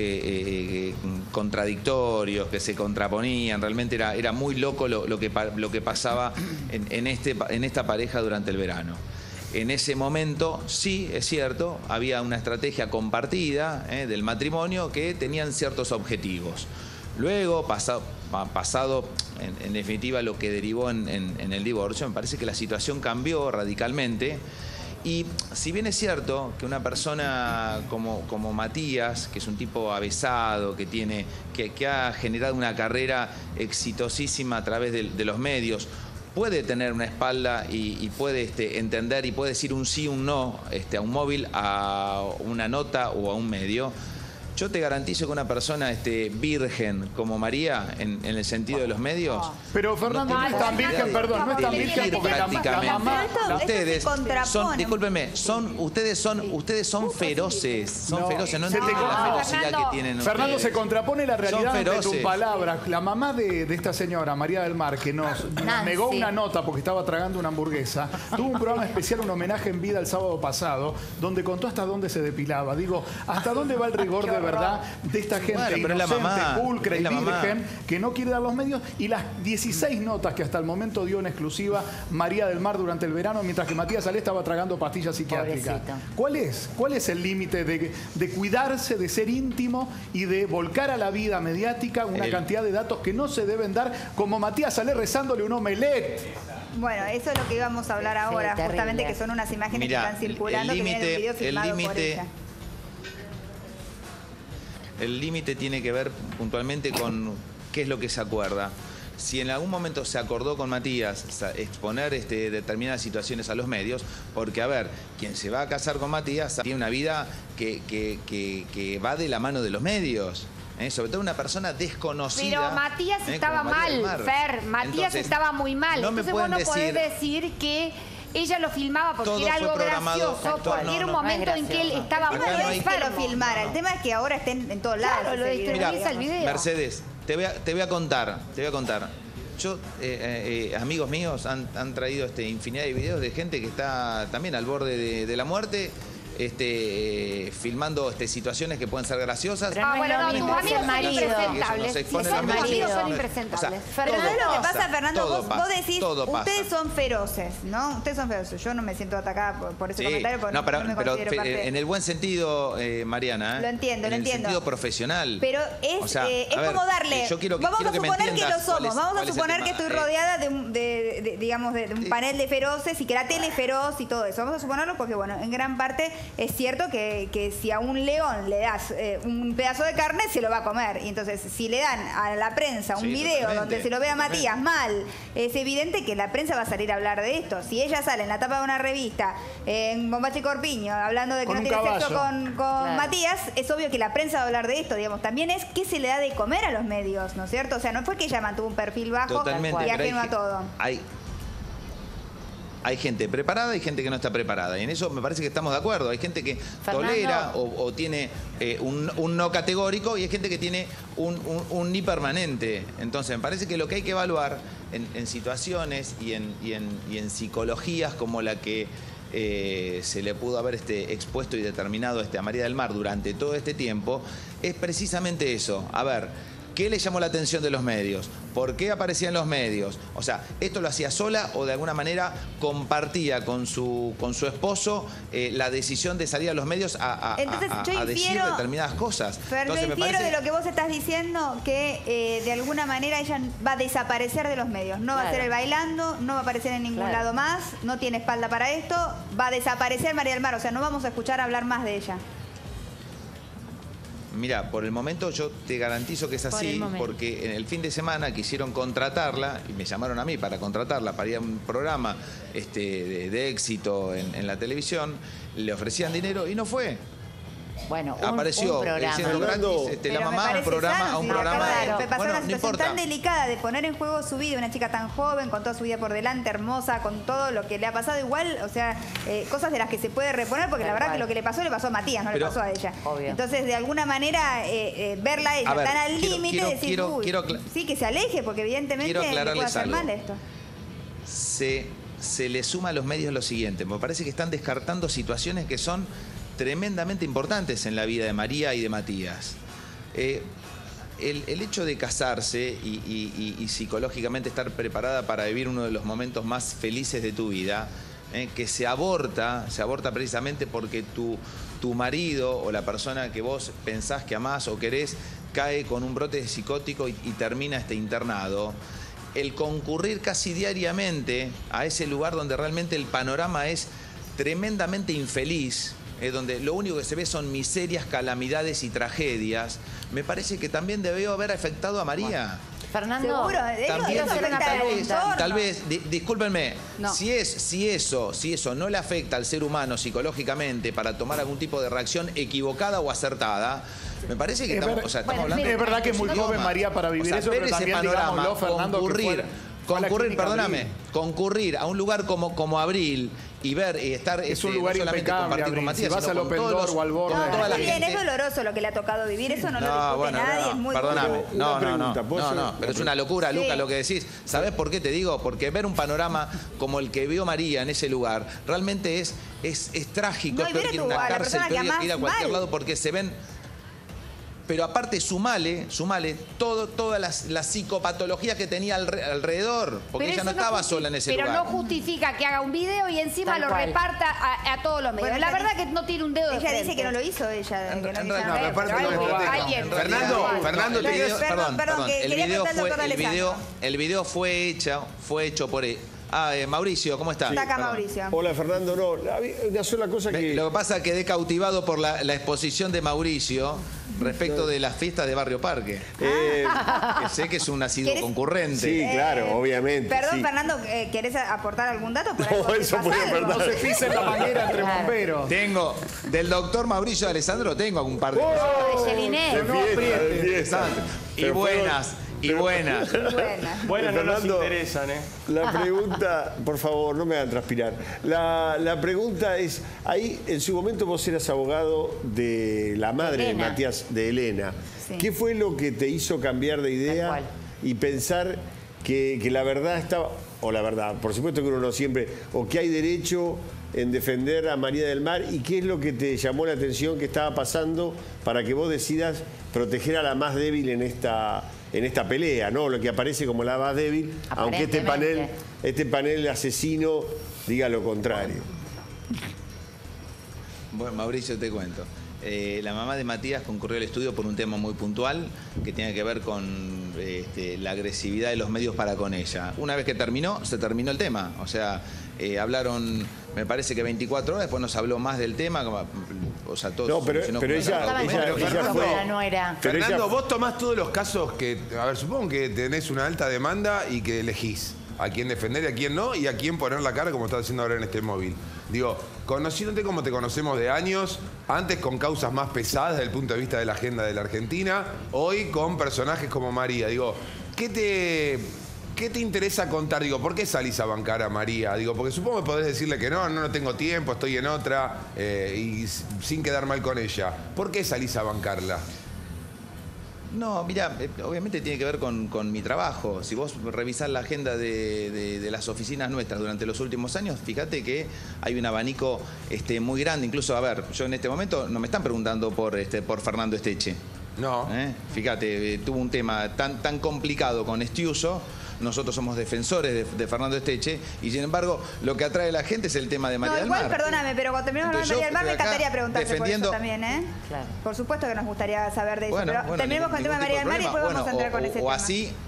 contradictorios, que se contraponían. Realmente era muy loco lo que pasaba en esta pareja durante el verano. En ese momento, sí, es cierto, había una estrategia compartida del matrimonio que tenían ciertos objetivos. Luego, pasado en definitiva lo que derivó en el divorcio, me parece que la situación cambió radicalmente. Y si bien es cierto que una persona como Matías, que es un tipo avesado, que ha generado una carrera exitosísima a través de los medios, puede tener una espalda y puede entender y puede decir un sí, un no a un móvil, a una nota o a un medio, Yo te garantizo que una persona virgen como María, en el sentido de los medios... Pero Fernando no es tan virgen, perdón, no es tan virgen porque la mamá... Ustedes son, discúlpenme, ustedes son feroces, son feroces, no entienden la ferocidad que tienen ustedes. Fernando, se contrapone la realidad ante tus palabras. La mamá de esta señora, María del Mar, que nos negó una nota porque estaba tragando una hamburguesa, tuvo un programa especial, un homenaje en vida el sábado pasado, donde contó hasta dónde se depilaba. Digo, hasta dónde va el rigor de verdad de esta gente inocente, pulcra y virgen, que no quiere dar los medios, y las 16 notas que hasta el momento dio en exclusiva María del Mar durante el verano, mientras que Matías Salé estaba tragando pastillas psiquiátricas. ¿Cuál es el límite de cuidarse, de ser íntimo y de volcar a la vida mediática una cantidad de datos que no se deben dar, como Matías Salé rezándole un omelette? Bueno, eso es lo que íbamos a hablar ahora, justamente, que son unas imágenes que están circulando, que vienen de un video filmado por ella. El límite tiene que ver puntualmente con qué es lo que se acuerda. Si en algún momento se acordó con Matías exponer determinadas situaciones a los medios, porque, a ver, quien se va a casar con Matías tiene una vida que va de la mano de los medios. Sobre todo una persona desconocida. Pero Matías estaba mal, Fer. Matías estaba muy mal. Entonces vos no podés decir que ella lo filmaba porque era algo gracioso, porque era un momento en que él estaba muy mal. No es que lo filmara, el tema es que ahora estén en todos lados. Claro, lo distribuís al video. Mercedes, te voy a contar. Yo, amigos míos han traído infinidad de videos de gente que está también al borde de la muerte, filmando situaciones que pueden ser graciosas. Tus amigos son impresentables. Tus amigos son impresentables. Pero no es lo que pasa, Fernando, vos decís, ustedes son feroces, ¿no? Ustedes son feroces. Yo no me siento atacada por ese comentario, porque no me considero parte. En el buen sentido, Mariana. Lo entiendo, en el sentido profesional. Pero es como darle... Vamos a suponer que lo somos. Vamos a suponer que estoy rodeada de un panel de feroces y que la tele es feroz y todo eso. Vamos a suponerlo porque, bueno, en gran parte... Es cierto que si a un león le das un pedazo de carne, se lo va a comer. Y entonces, si le dan a la prensa un video donde se lo ve a Matías mal, es evidente que la prensa va a salir a hablar de esto. Si ella sale en la tapa de una revista, en Bombacha y Corpiño, hablando de que no tiene sexo con Matías, es obvio que la prensa va a hablar de esto. Digamos, también es qué se le da de comer a los medios, ¿no es cierto? O sea, no fue que ella mantuvo un perfil bajo y ajeno a todo. Hay gente preparada y gente que no está preparada. Y en eso me parece que estamos de acuerdo. Hay gente que tolera o tiene un no categórico y hay gente que tiene un ni permanente. Entonces, me parece que lo que hay que evaluar en situaciones y en psicologías como la que se le pudo haber expuesto y determinado a María del Mar durante todo este tiempo, es precisamente eso. A ver, ¿qué le llamó la atención de los medios? ¿Por qué aparecía en los medios? O sea, ¿esto lo hacía sola o de alguna manera compartía con su esposo la decisión de salir a los medios a decir determinadas cosas? Pero yo infiero de lo que vos estás diciendo que de alguna manera ella va a desaparecer de los medios. No va a hacer el bailando, no va a aparecer en ningún lado más, no tiene espalda para esto, va a desaparecer María del Mar. O sea, no vamos a escuchar hablar más de ella. Mira, por el momento yo te garantizo que es así, porque en el fin de semana quisieron contratarla, y me llamaron a mí para contratarla, para ir a un programa de éxito en la televisión, le ofrecían dinero y no fue. Bueno, apareció siendo gratis la mamá a un programa pasó una situación tan delicada de poner en juego su vida, una chica tan joven, con toda su vida por delante, hermosa, con todo lo que le ha pasado, igual, o sea, cosas de las que se puede reponer, porque la verdad que lo que le pasó a Matías, no le pasó a ella. Obvio. Entonces, de alguna manera, verla a ella tan al límite, decir, sí, que se aleje, porque evidentemente le puede hacer mal esto. Se le suma a los medios lo siguiente, me parece que están descartando situaciones que son tremendamente importantes en la vida de María y de Matías. El hecho de casarse y psicológicamente estar preparada para vivir uno de los momentos más felices de tu vida, que se aborta precisamente porque tu marido o la persona que vos pensás que amás o querés cae con un brote psicótico y termina internado. El concurrir casi diariamente a ese lugar donde realmente el panorama es tremendamente infeliz, donde lo único que se ve son miserias, calamidades y tragedias, me parece que también debió haber afectado a María. Fernando, seguro, también, tal vez, discúlpenme, no. si eso no le afecta al ser humano psicológicamente para tomar algún tipo de reacción equivocada o acertada, Me parece que estamos, o sea, estamos hablando... Es verdad que es muy joven María para vivir eso, pero también, digámoslo, Fernando, concurrir a un lugar como Abril y ver y estar es un lugar no solamente compartir con Matías, si vas al Open Door o al borde. Es doloroso lo que le ha tocado vivir, eso no lo discute nadie, es muy perdóname, duro. pero es una locura, Sí. Luca, lo que decís. ¿Sabés por qué te digo? Porque ver un panorama como el que vio María en ese lugar, realmente es trágico, No, es peor que ir a una cárcel, peor que ir a cualquier lado, porque se ven... Pero aparte sumale todas las psicopatologías que tenía alrededor, porque ella no estaba sola en ese lugar. Pero no justifica que haga un video y encima lo reparta a todos los medios. Bueno, la verdad que no tiene un dedo de Ella frente. dice que no lo hizo ella. Fernando, el video, perdón, el video fue hecho por Mauricio, ¿cómo está? Está acá Mauricio. Hola, Fernando. No, una sola cosa que... Lo que pasa es que quedé cautivado por la exposición de Mauricio respecto de las fiestas de Barrio Parque. Que sé que es un asiduo concurrente. Sí, claro, obviamente. Perdón, sí. Fernando, ¿querés aportar algún dato? No, eso puede aportar. No se pisa en la manguera entre bomberos. Tengo, del doctor Mauricio Alessandro, tengo algún par de De Jelinek. De fiesta. Y buenas. Buenas no nos interesan, La pregunta, por favor, no me hagan transpirar. La pregunta es, ahí en su momento vos eras abogado de la madre de Matías, de Elena. Sí. ¿Qué fue lo que te hizo cambiar de idea y pensar que la verdad estaba, o la verdad, por supuesto que uno no siempre, o que hay derecho en defender a María del Mar, y qué es lo que te llamó la atención que estaba pasando para que vos decidas proteger a la más débil en esta pelea, ¿no? Lo que aparece como la más débil, aunque este panel asesino diga lo contrario. Bueno, Mauricio, te cuento. La mamá de Matías concurrió al estudio por un tema muy puntual que tiene que ver con la agresividad de los medios para con ella. Una vez que se terminó el tema. O sea, hablaron, me parece que 24 horas, después nos habló más del tema. O sea, todo. No, pero ella fue... Fernando, vos tomás todos los casos que... A ver, supongo que tenés una alta demanda y que elegís a quién defender y a quién no, y a quién poner la cara, como estás haciendo ahora en este móvil. Digo, conociéndote como te conocemos de años, antes con causas más pesadas desde el punto de vista de la agenda de la Argentina, hoy con personajes como María. Digo, ¿qué te interesa contar? Digo, ¿por qué salís a bancar a María? Digo, porque supongo que podés decirle que no tengo tiempo, estoy en otra, y sin quedar mal con ella. ¿Por qué salís a bancarla? No, mira, obviamente tiene que ver con mi trabajo. Si vos revisás la agenda de las oficinas nuestras durante los últimos años, fíjate que hay un abanico muy grande. Incluso, a ver, yo en este momento no me están preguntando por Fernando Esteche. No. Fíjate, tuvo un tema tan complicado con Estiuso. Nosotros somos defensores de Fernando Esteche y, sin embargo, lo que atrae a la gente es el tema de María del Mar. Perdóname, pero cuando terminemos de María del Mar me encantaría preguntarte por eso también, Claro. Por supuesto que nos gustaría saber de eso, pero terminemos con el tema de María del Mar y después vamos a entrar con ese tema.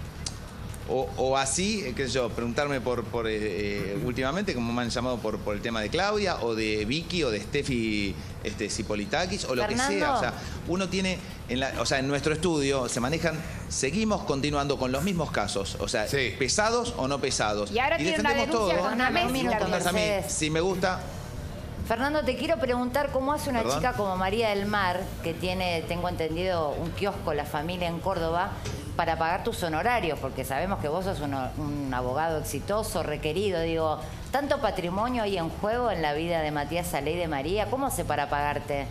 O así, qué sé yo, preguntarme por últimamente, como me han llamado por el tema de Claudia, o de Vicky, o de Steffi Zipolitakis, o lo que sea. O sea, uno tiene, en nuestro estudio se manejan, seguimos continuando con los mismos casos. O sea, pesados o no pesados. Y ahora tiene una denuncia contra Messi. Si me gusta... Fernando, te quiero preguntar cómo hace una chica como María del Mar, que tiene, tengo entendido, un kiosco, la familia en Córdoba, para pagar tus honorarios, porque sabemos que vos sos un abogado exitoso, requerido. Digo, tanto patrimonio hay en juego en la vida de Matías Salé y de María. ¿Cómo hace para pagarte?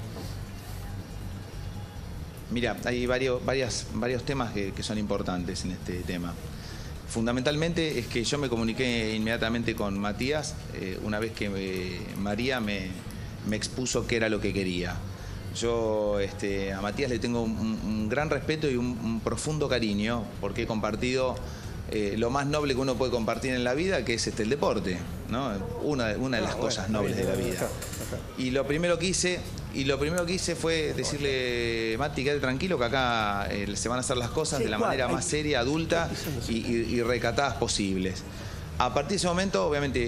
Mira, hay varios temas que son importantes en este tema. Fundamentalmente es que yo me comuniqué inmediatamente con Matías una vez que María me expuso qué era lo que quería. Yo a Matías le tengo un gran respeto y un profundo cariño, porque he compartido lo más noble que uno puede compartir en la vida, que es el deporte, ¿no? Una de las cosas nobles de la vida. Y lo primero que hice fue decirle: Mati, quédate tranquilo que acá se van a hacer las cosas de la manera más seria, adulta y recatadas posibles. A partir de ese momento, obviamente,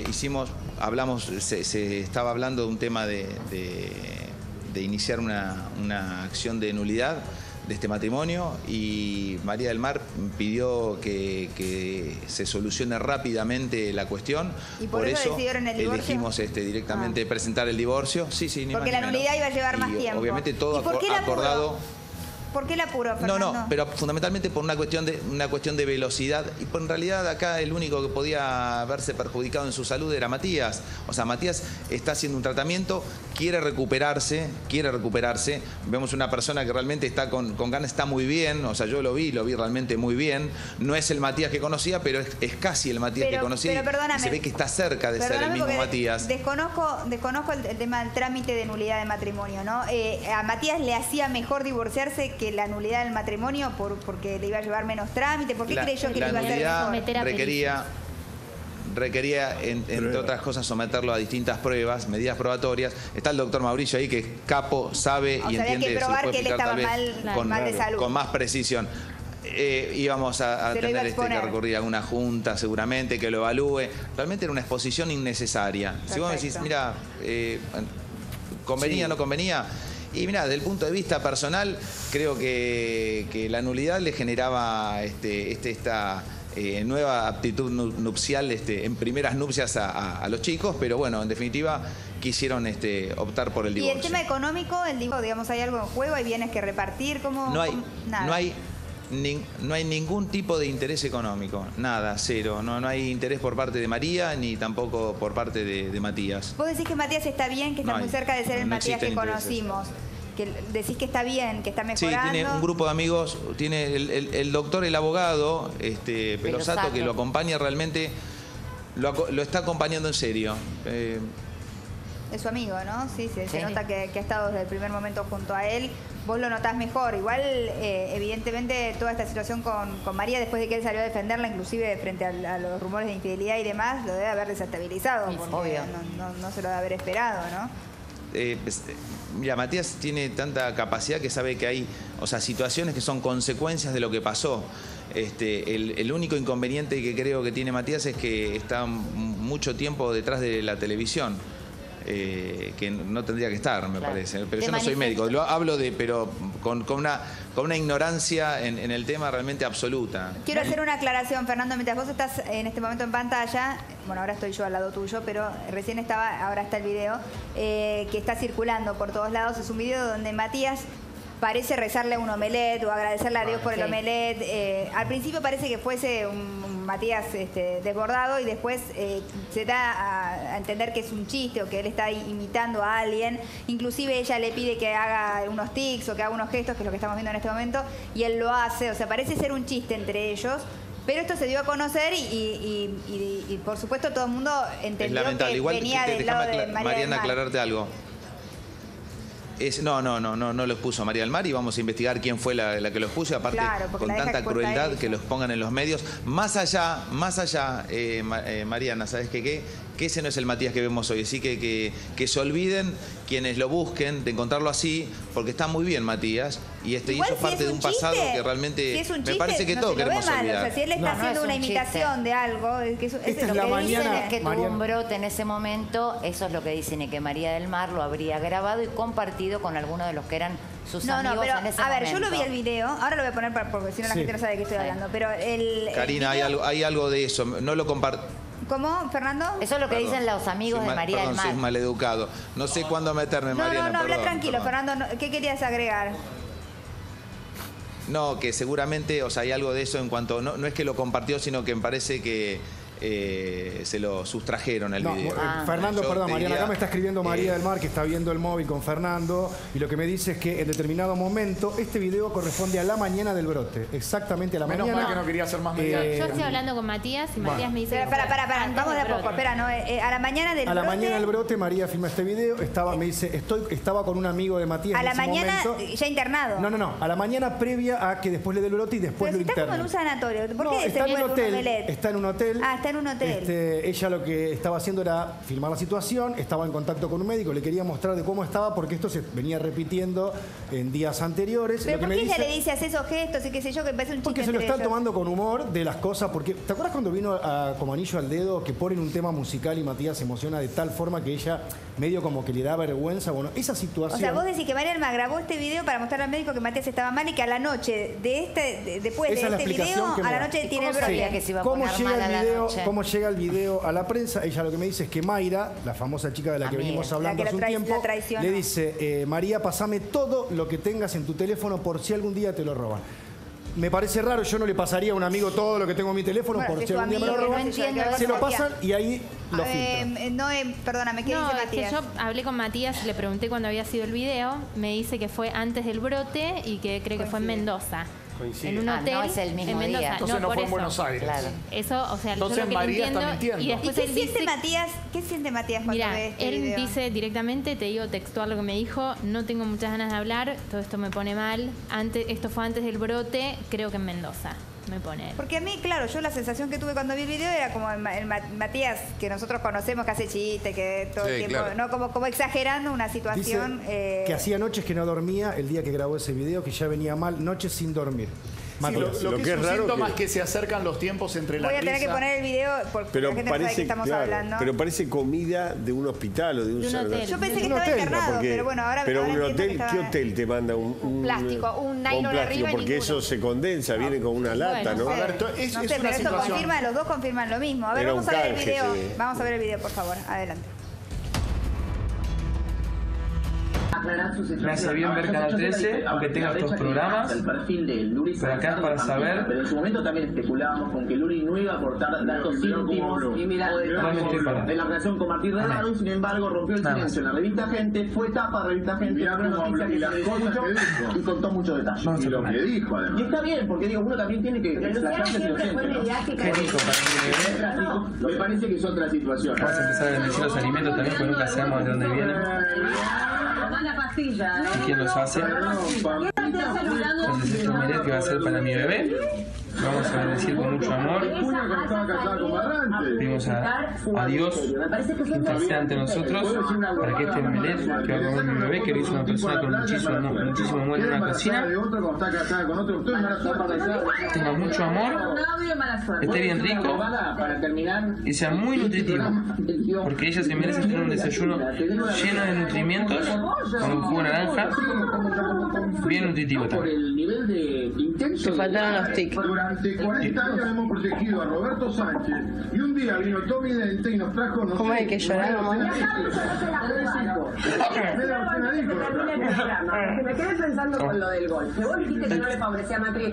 se estaba hablando de un tema de iniciar una acción de nulidad de este matrimonio, y María del Mar pidió que se solucione rápidamente la cuestión. ¿Y por eso decidieron el divorcio? Elegimos directamente presentar el divorcio. Sí, ni porque más la ni nulidad menos. iba a llevar más tiempo. Obviamente todo ¿Y por qué acordado. ¿Por qué el apuro, Fernando? No, pero fundamentalmente por una cuestión de velocidad. Y en realidad acá el único que podía verse perjudicado en su salud era Matías. O sea, Matías está haciendo un tratamiento, quiere recuperarse. Vemos una persona que realmente está con ganas, está muy bien. O sea, yo lo vi realmente muy bien. No es el Matías que conocía, pero es casi el Matías que conocía. Pero perdóname, y se ve que está cerca de ser el mismo Matías. Desconozco el tema del trámite de nulidad de matrimonio, ¿no? A Matías le hacía mejor divorciarse que la nulidad del matrimonio porque le iba a llevar menos trámite. ¿Por qué creyó que le iba a hacer mejor? Requería, entre otras cosas, someterlo a distintas pruebas, medidas probatorias. Está el doctor Mauricio ahí, que es capo, sabe y entiende. Había que probar que él estaba mal de salud. Con más precisión. Íbamos a tener que recurrir a una junta seguramente que lo evalúe. Realmente era una exposición innecesaria. Perfecto. Si vos me decís, mira, ¿convenía o no convenía? Y mira, desde el punto de vista personal, creo que la nulidad le generaba esta nueva aptitud nupcial en primeras nupcias a los chicos, pero bueno, en definitiva quisieron optar por el divorcio. ¿Y el tema económico, digamos, hay algo en juego, hay bienes que repartir? No hay ningún tipo de interés económico, nada, cero. No hay interés por parte de María ni tampoco por parte de Matías. Vos decís que Matías está bien, que está muy cerca de ser el Matías que conocimos. Que decís que está bien, que está mejorando. Sí, tiene un grupo de amigos, tiene el doctor, el abogado, Pelosato, que lo acompaña realmente, lo está acompañando en serio. Es su amigo, ¿no? Sí, se nota que ha estado desde el primer momento junto a él. Vos lo notás mejor. Igual, evidentemente, toda esta situación con María, después de que él salió a defenderla, inclusive frente a los rumores de infidelidad y demás, lo debe haber desestabilizado, porque no se lo debe haber esperado, ¿no? Mira, Matías tiene tanta capacidad que sabe que hay, situaciones que son consecuencias de lo que pasó. El único inconveniente que creo que tiene Matías es que está mucho tiempo detrás de la televisión. Que no tendría que estar, me parece. Pero yo no soy médico, lo hablo pero con una ignorancia en el tema realmente absoluta. Quiero hacer una aclaración, Fernando, mientras vos estás en este momento en pantalla, bueno, ahora estoy yo al lado tuyo, pero recién ahora está el video, que está circulando por todos lados. Es un video donde Matías parece rezarle un omelette o agradecerle a Dios por el omelette. Al principio parece que fuese un Matías desbordado y después se da a entender que es un chiste o que él está imitando a alguien. Inclusive ella le pide que haga unos tics o que haga unos gestos, que es lo que estamos viendo en este momento, y él lo hace. O sea, parece ser un chiste entre ellos. Pero esto se dio a conocer y por supuesto todo el mundo entendió que venía del lado de Mariana, aclararte algo. No lo expuso María del Mar y vamos a investigar quién fue la que lo expuso. Y aparte, con tanta crueldad que los pongan en los medios. Más allá, Mariana, ¿sabes qué? Que ese no es el Matías que vemos hoy. Así que se olviden quienes lo busquen de encontrarlo así, porque está muy bien Matías y hizo parte de un pasado que realmente me parece que todos queremos olvidar. O sea, si él está haciendo una imitación de algo, lo que dicen es que tuvo un brote en ese momento. Eso es lo que dicen, y que María del Mar lo habría grabado y compartido con algunos de los que eran sus amigos pero, en ese a ver, momento. yo lo vi el video, ahora lo voy a poner porque si no la gente no sabe de qué estoy hablando, pero Karina, hay algo de eso, no lo comparto. ¿Cómo, Fernando? Eso es lo que dicen los amigos de María del Mar. Soy maleducado. No sé cuándo meterme, Mariana. No, habla tranquilo, Fernando. ¿Qué querías agregar? No, que seguramente, hay algo de eso en cuanto... No es que lo compartió, sino que me parece que se lo sustrajeron el video. Fernando, perdón, Mariana, acá me está escribiendo María del Mar, que está viendo el móvil con Fernando, y lo que me dice es que en determinado momento este video corresponde a la mañana del brote, exactamente a la mañana. Menos mal que no quería hacer más mediante. Yo estoy hablando con Matías y Matías me dice... Para, vamos de a poco, espera, no, a la mañana del brote... A la mañana del brote, María filma este video, me dice, estaba con un amigo de Matías a la mañana, ya internado. No, a la mañana previa a que después le dé el brote y después lo internan. Pero si está como en un sanatorio, ¿por qué está en un hotel? Está en un hotel. Ah, está en un hotel. Ella lo que estaba haciendo era filmar la situación, estaba en contacto con un médico, le quería mostrar de cómo estaba porque esto se venía repitiendo en días anteriores. ¿Pero por qué ella le dice haces esos gestos y qué sé yo, que parece un chiste? Porque se lo están tomando con humor de las cosas, porque ¿te acuerdas cuando vino como anillo al dedo que ponen un tema musical y Matías se emociona de tal forma que ella medio como que le da vergüenza? Bueno, esa situación... O sea, vos decís que María Alma grabó este video para mostrarle al médico que Matías estaba mal y que a la noche después de este video, a la noche tiene el brote. Que se iba a poner mal a la noche. cómo llega el video a la prensa. Ella lo que me dice es que Mayra, la famosa chica de la que venimos hablando hace un tiempo, le dice, María, pasame todo lo que tengas en tu teléfono por si algún día te lo roban. Me parece raro, yo no le pasaría a un amigo todo lo que tengo en mi teléfono por si algún día me lo roban. Se lo pasan y ahí lo filtran. Perdóname, ¿qué dice Matías? Que yo hablé con Matías, le pregunté cuándo había sido el video, me dice que fue antes del brote y que cree que fue en Mendoza. Coincide. En un hotel no es el mismo en Mendoza. día. Entonces no fue en eso. Buenos Aires. Claro. Eso, o sea, entonces yo lo que María está entiendo, mintiendo. y después ¿Y él qué siente dice, Matías? ¿Qué siente Matías cuando mira, ve este él video? dice directamente, te digo textual lo que me dijo, no tengo muchas ganas de hablar, todo esto me pone mal. Esto fue antes del brote, creo que en Mendoza. Me pone. Porque a mí, claro, yo la sensación que tuve cuando vi el video era como el Matías que nosotros conocemos, que hace chiste, que todo el tiempo, ¿no? Como exagerando una situación. Dice que hacía noches que no dormía el día que grabó ese video, que ya venía mal, noches sin dormir. Sí, lo que es un síntoma es que se acercan los tiempos entre la Voy a tener risa. que poner el video porque la gente no sabe de qué estamos hablando. Pero parece comida de un hospital o de un hotel. Yo pensé que estaba internado, pero bueno, ahora Pero ahora un entiendo hotel, que estaba... ¿qué hotel te manda un plástico, un nylon plástico? arriba y Porque ninguno. eso se condensa, viene con una lata, ¿no? No sé, pero esto confirma, los dos confirman lo mismo. A ver, vamos a ver el video. Vamos a ver el video, por favor. Adelante. Me hace bien ver Canal 13, aunque tenga estos programas, pero acá es para saber. Pero en su momento también especulábamos con que Luli no iba a aportar datos íntimos y mira, de la relación con Martín Redrado, sin embargo rompió el silencio en la revista Gente, fue tapa de revista Gente, y contó muchos detalles. Y lo que dijo, además. Y está bien, porque digo, uno también tiene que explayarse en Qué rico para mi bebé. Me parece que es otra situación. Vamos a empezar a bendecir los alimentos también, porque nunca sabemos de dónde vienen. La pastilla, ¿Y quién los hace? Entonces este omelette que va a ser para mi bebé. Lo vamos a bendecir con mucho amor. Pedimos a Dios que interceda ante nosotros para que este omelette que va a comer mi bebé, que lo hizo una persona con muchísimo amor en una cocina, tenga mucho amor, esté bien rico y sea muy nutritivo, porque ella se merece tener un desayuno lleno de nutrimientos con un jugo de naranja bien nutritivo también. Te faltaron los tics. Durante 40 años hemos protegido a Roberto Sánchez y un día vino Tommy Dente y nos trajo... ¿Cómo hay que llorar? Me quedé pensando con lo del gol. Que vos dijiste que no le favorecía a Macri.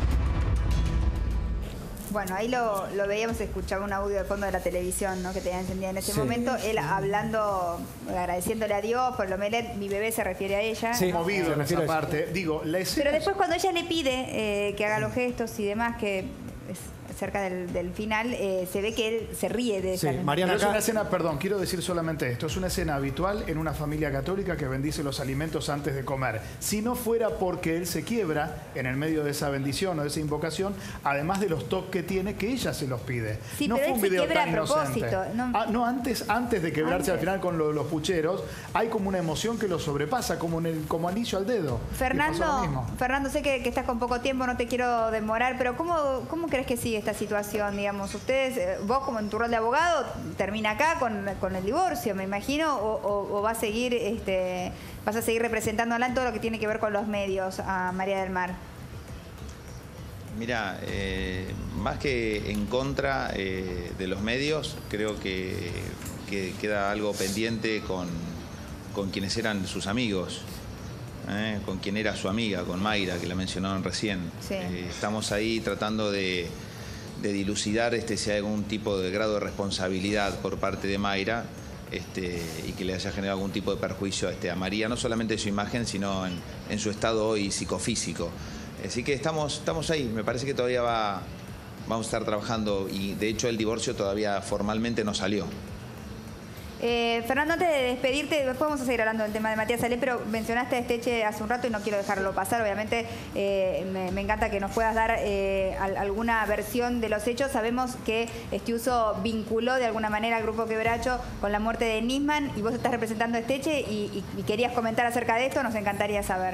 Bueno, ahí lo veíamos, escuchaba un audio de fondo de la televisión, ¿no? Que tenía encendida en ese momento, él hablando, agradeciéndole a Dios por el omelette, mi bebé se refiere a ella. Sí, movido en esa parte. Digo, la escena... Pero después cuando ella le pide que haga los gestos y demás, que es cerca del final, se ve que él se ríe de ella. Mariana, es una escena, perdón, quiero decir solamente esto, es una escena habitual en una familia católica que bendice los alimentos antes de comer. Si no fuera porque él se quiebra en el medio de esa bendición o de esa invocación, además de los toques que tiene, que ella se los pide. Sí, no pero fue un él se video quiebra tan a propósito. inocente. No, antes de quebrarse al final con los pucheros, hay como una emoción que lo sobrepasa, como anillo al dedo. Fernando, sé que estás con poco tiempo, no te quiero demorar, pero ¿cómo crees que sigue esta situación? Digamos, ustedes, vos como en tu rol de abogado, termina acá con el divorcio, me imagino, o vas a seguir representándola en todo lo que tiene que ver con los medios a María del Mar. Mira, más que en contra de los medios, creo que queda algo pendiente con quienes eran sus amigos, con quien era su amiga, con Mayra, que la mencionaron recién. Sí. Estamos ahí tratando de dilucidar si hay algún tipo de grado de responsabilidad por parte de Mayra y que le haya generado algún tipo de perjuicio a María, no solamente de su imagen, sino en su estado hoy psicofísico. Así que estamos ahí, me parece que todavía vamos a estar trabajando y de hecho el divorcio todavía formalmente no salió. Fernando, antes de despedirte, después vamos a seguir hablando del tema de Matías Salé, pero mencionaste a Esteche hace un rato y no quiero dejarlo pasar. Obviamente me encanta que nos puedas dar alguna versión de los hechos. Sabemos que Estiuso vinculó de alguna manera al Grupo Quebracho con la muerte de Nisman y vos estás representando a Esteche y querías comentar acerca de esto, nos encantaría saber.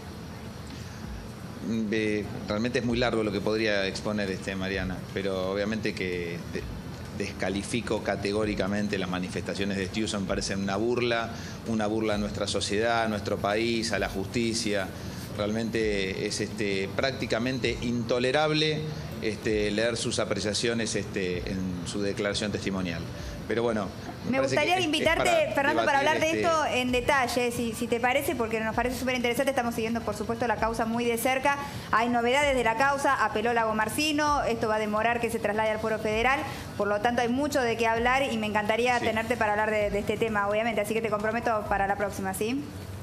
Realmente es muy largo lo que podría exponer Mariana, pero obviamente que descalifico categóricamente las manifestaciones de Estiuso, me parecen una burla a nuestra sociedad, a nuestro país, a la justicia. Realmente es prácticamente intolerable leer sus apreciaciones en su declaración testimonial. Pero bueno, me gustaría invitarte, Fernando, para hablar de esto en detalle, si te parece, porque nos parece súper interesante. Estamos siguiendo, por supuesto, la causa muy de cerca. Hay novedades de la causa, apeló Lagomarsino, esto va a demorar que se traslade al Foro Federal, por lo tanto hay mucho de qué hablar y me encantaría tenerte para hablar de este tema, obviamente, así que te comprometo para la próxima, ¿sí?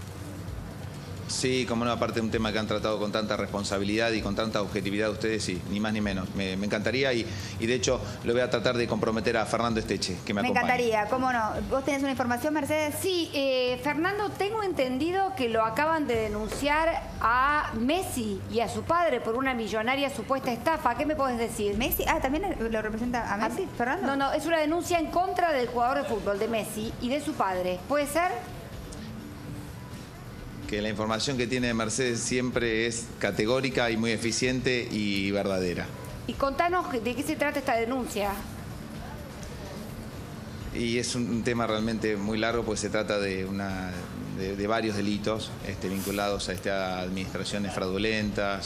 Sí, como no, aparte de un tema que han tratado con tanta responsabilidad y con tanta objetividad ustedes, sí, ni más ni menos. Me encantaría y de hecho lo voy a tratar de comprometer a Fernando Esteche, que me acompañe. Me encantaría, ¿cómo no? ¿Vos tenés una información, Mercedes? Sí, Fernando, tengo entendido que lo acaban de denunciar a Messi y a su padre por una millonaria supuesta estafa. ¿Qué me podés decir? ¿Messi? Ah, ¿también lo representa a Messi, Fernando? No, es una denuncia en contra del jugador de fútbol, de Messi, y de su padre. ¿Puede ser? Que la información que tiene Mercedes siempre es categórica y muy eficiente y verdadera. Y contanos de qué se trata esta denuncia. Y es un tema realmente muy largo, pues se trata de varios delitos vinculados a administraciones fraudulentas,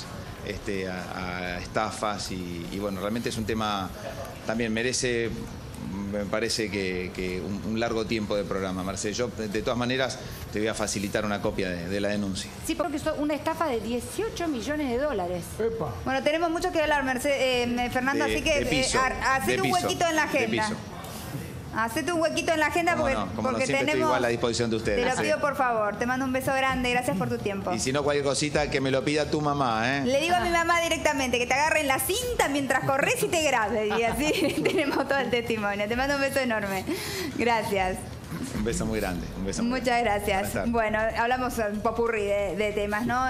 a estafas y bueno, realmente es un tema, también merece, me parece que un largo tiempo de programa, Mercedes. Yo, de todas maneras, te voy a facilitar una copia de la denuncia. Sí, porque es una estafa de 18 millones de dólares. Epa. Bueno, tenemos mucho que hablar, Fernando, así que hacete un huequito en la agenda. Hacete un huequito en la agenda porque siempre tenemos... estoy igual a disposición de ustedes. Te lo pido, por favor. Te mando un beso grande. Gracias por tu tiempo. Y si no, cualquier cosita, que me lo pida tu mamá, ¿eh? Le digo a mi mamá directamente que te agarre en la cinta mientras corres y te grabe. Y así tenemos todo el testimonio. Te mando un beso enorme. Gracias. Un beso muy grande. Muchas gracias. Bueno, hablamos un popurrí de temas, ¿no?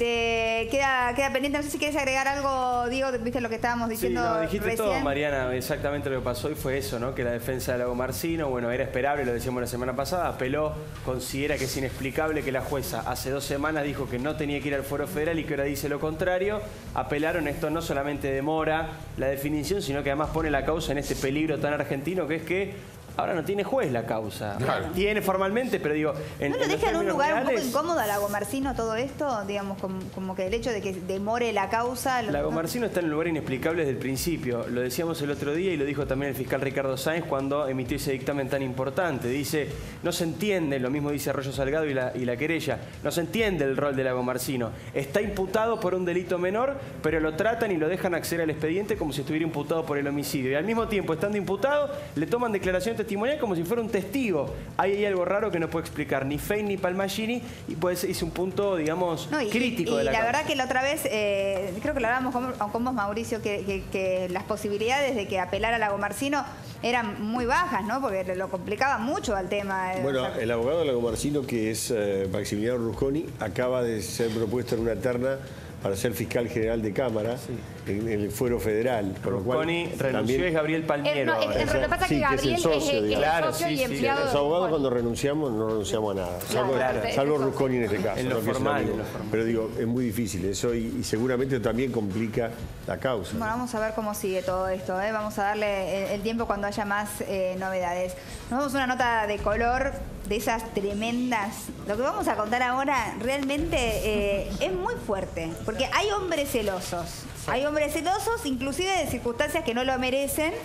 Queda pendiente. No sé si quieres agregar algo, Diego, viste lo que estábamos diciendo. Sí, no, dijiste recién. todo, Mariana, exactamente lo que pasó y fue eso, ¿no? Que la defensa de Lagomarsino, bueno, era esperable, lo decíamos la semana pasada, apeló, considera que es inexplicable que la jueza hace 2 semanas dijo que no tenía que ir al Foro Federal y que ahora dice lo contrario. Apelaron, esto no solamente demora la definición, sino que además pone la causa en este peligro tan argentino que es que ahora no tiene juez la causa. Claro. Tiene formalmente, pero digo... ¿No lo deja en un lugar un poco incómodo a Lagomarsino todo esto? Digamos, como que el hecho de que demore la causa... Lagomarsino está en un lugar inexplicable desde el principio. Lo decíamos el otro día y lo dijo también el fiscal Ricardo Sáenz cuando emitió ese dictamen tan importante. Dice, no se entiende, lo mismo dice Arroyo Salgado y la querella, no se entiende el rol de Lagomarsino. Está imputado por un delito menor, pero lo tratan y lo dejan acceder al expediente como si estuviera imputado por el homicidio. Y al mismo tiempo, estando imputado, le toman declaración testimonial como si fuera un testigo. Ahí hay algo raro que no puede explicar ni Fein ni Palmagini y pues es un punto, digamos, crítico de la causa. Verdad que la otra vez, creo que lo hablábamos con vos, Mauricio, que las posibilidades de que apelara a Lagomarsino eran muy bajas, ¿no? Porque lo complicaba mucho al tema. Bueno, el abogado de Lagomarsino, que es Maximiliano Rusconi, acaba de ser propuesto en una terna para ser fiscal general de Cámara en el Fuero Federal. Rusconi renunció, es Gabriel Palmiero. Lo que pasa es que Gabriel es el socio y empleado. Los abogados cuando renunciamos no renunciamos a nada, salvo Rusconi en este caso. En lo formal. Pero digo, es muy difícil eso y seguramente también complica la causa. Bueno, vamos a ver cómo sigue todo esto. Vamos a darle el tiempo cuando haya más novedades. Nos vamos a una nota de color de esas tremendas. Lo que vamos a contar ahora realmente es muy fuerte, porque hay hombres celosos. Hay hombres celosos, inclusive de circunstancias que no lo merecen.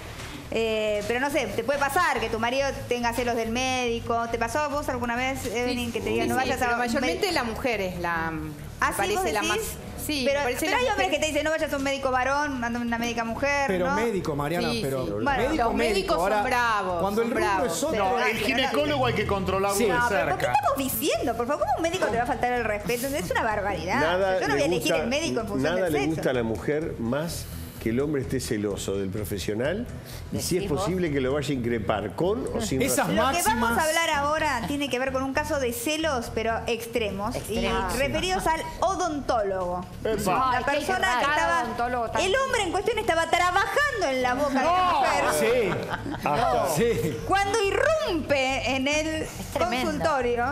Pero no sé, te puede pasar que tu marido tenga celos del médico. ¿Te pasó a vos alguna vez, Evelyn, que te digan no vayas a... mayormente la mujer es la... parece la más... Sí, pero hay hombres que te dicen no vayas a un médico varón, anda a una médica mujer, pero ¿no? médico, Mariana, sí, pero... Sí. Bueno, los médicos son bravos. Cuando el rubro es otro... No, el ginecólogo hay que controlarlo de cerca. ¿Pero qué estamos diciendo? Por favor, ¿cómo un médico te va a faltar el respeto? Es una barbaridad. Yo no voy a elegir el médico en función del sexo. Nada le gusta a la mujer más que el hombre esté celoso del profesional y si es posible que lo vaya a increpar con o sin razón. Lo que vamos a hablar ahora tiene que ver con un caso de celos, pero extremos, y referidos al odontólogo. La persona que estaba... El hombre en cuestión estaba trabajando en la boca de la mujer. Cuando irrumpe en el consultorio,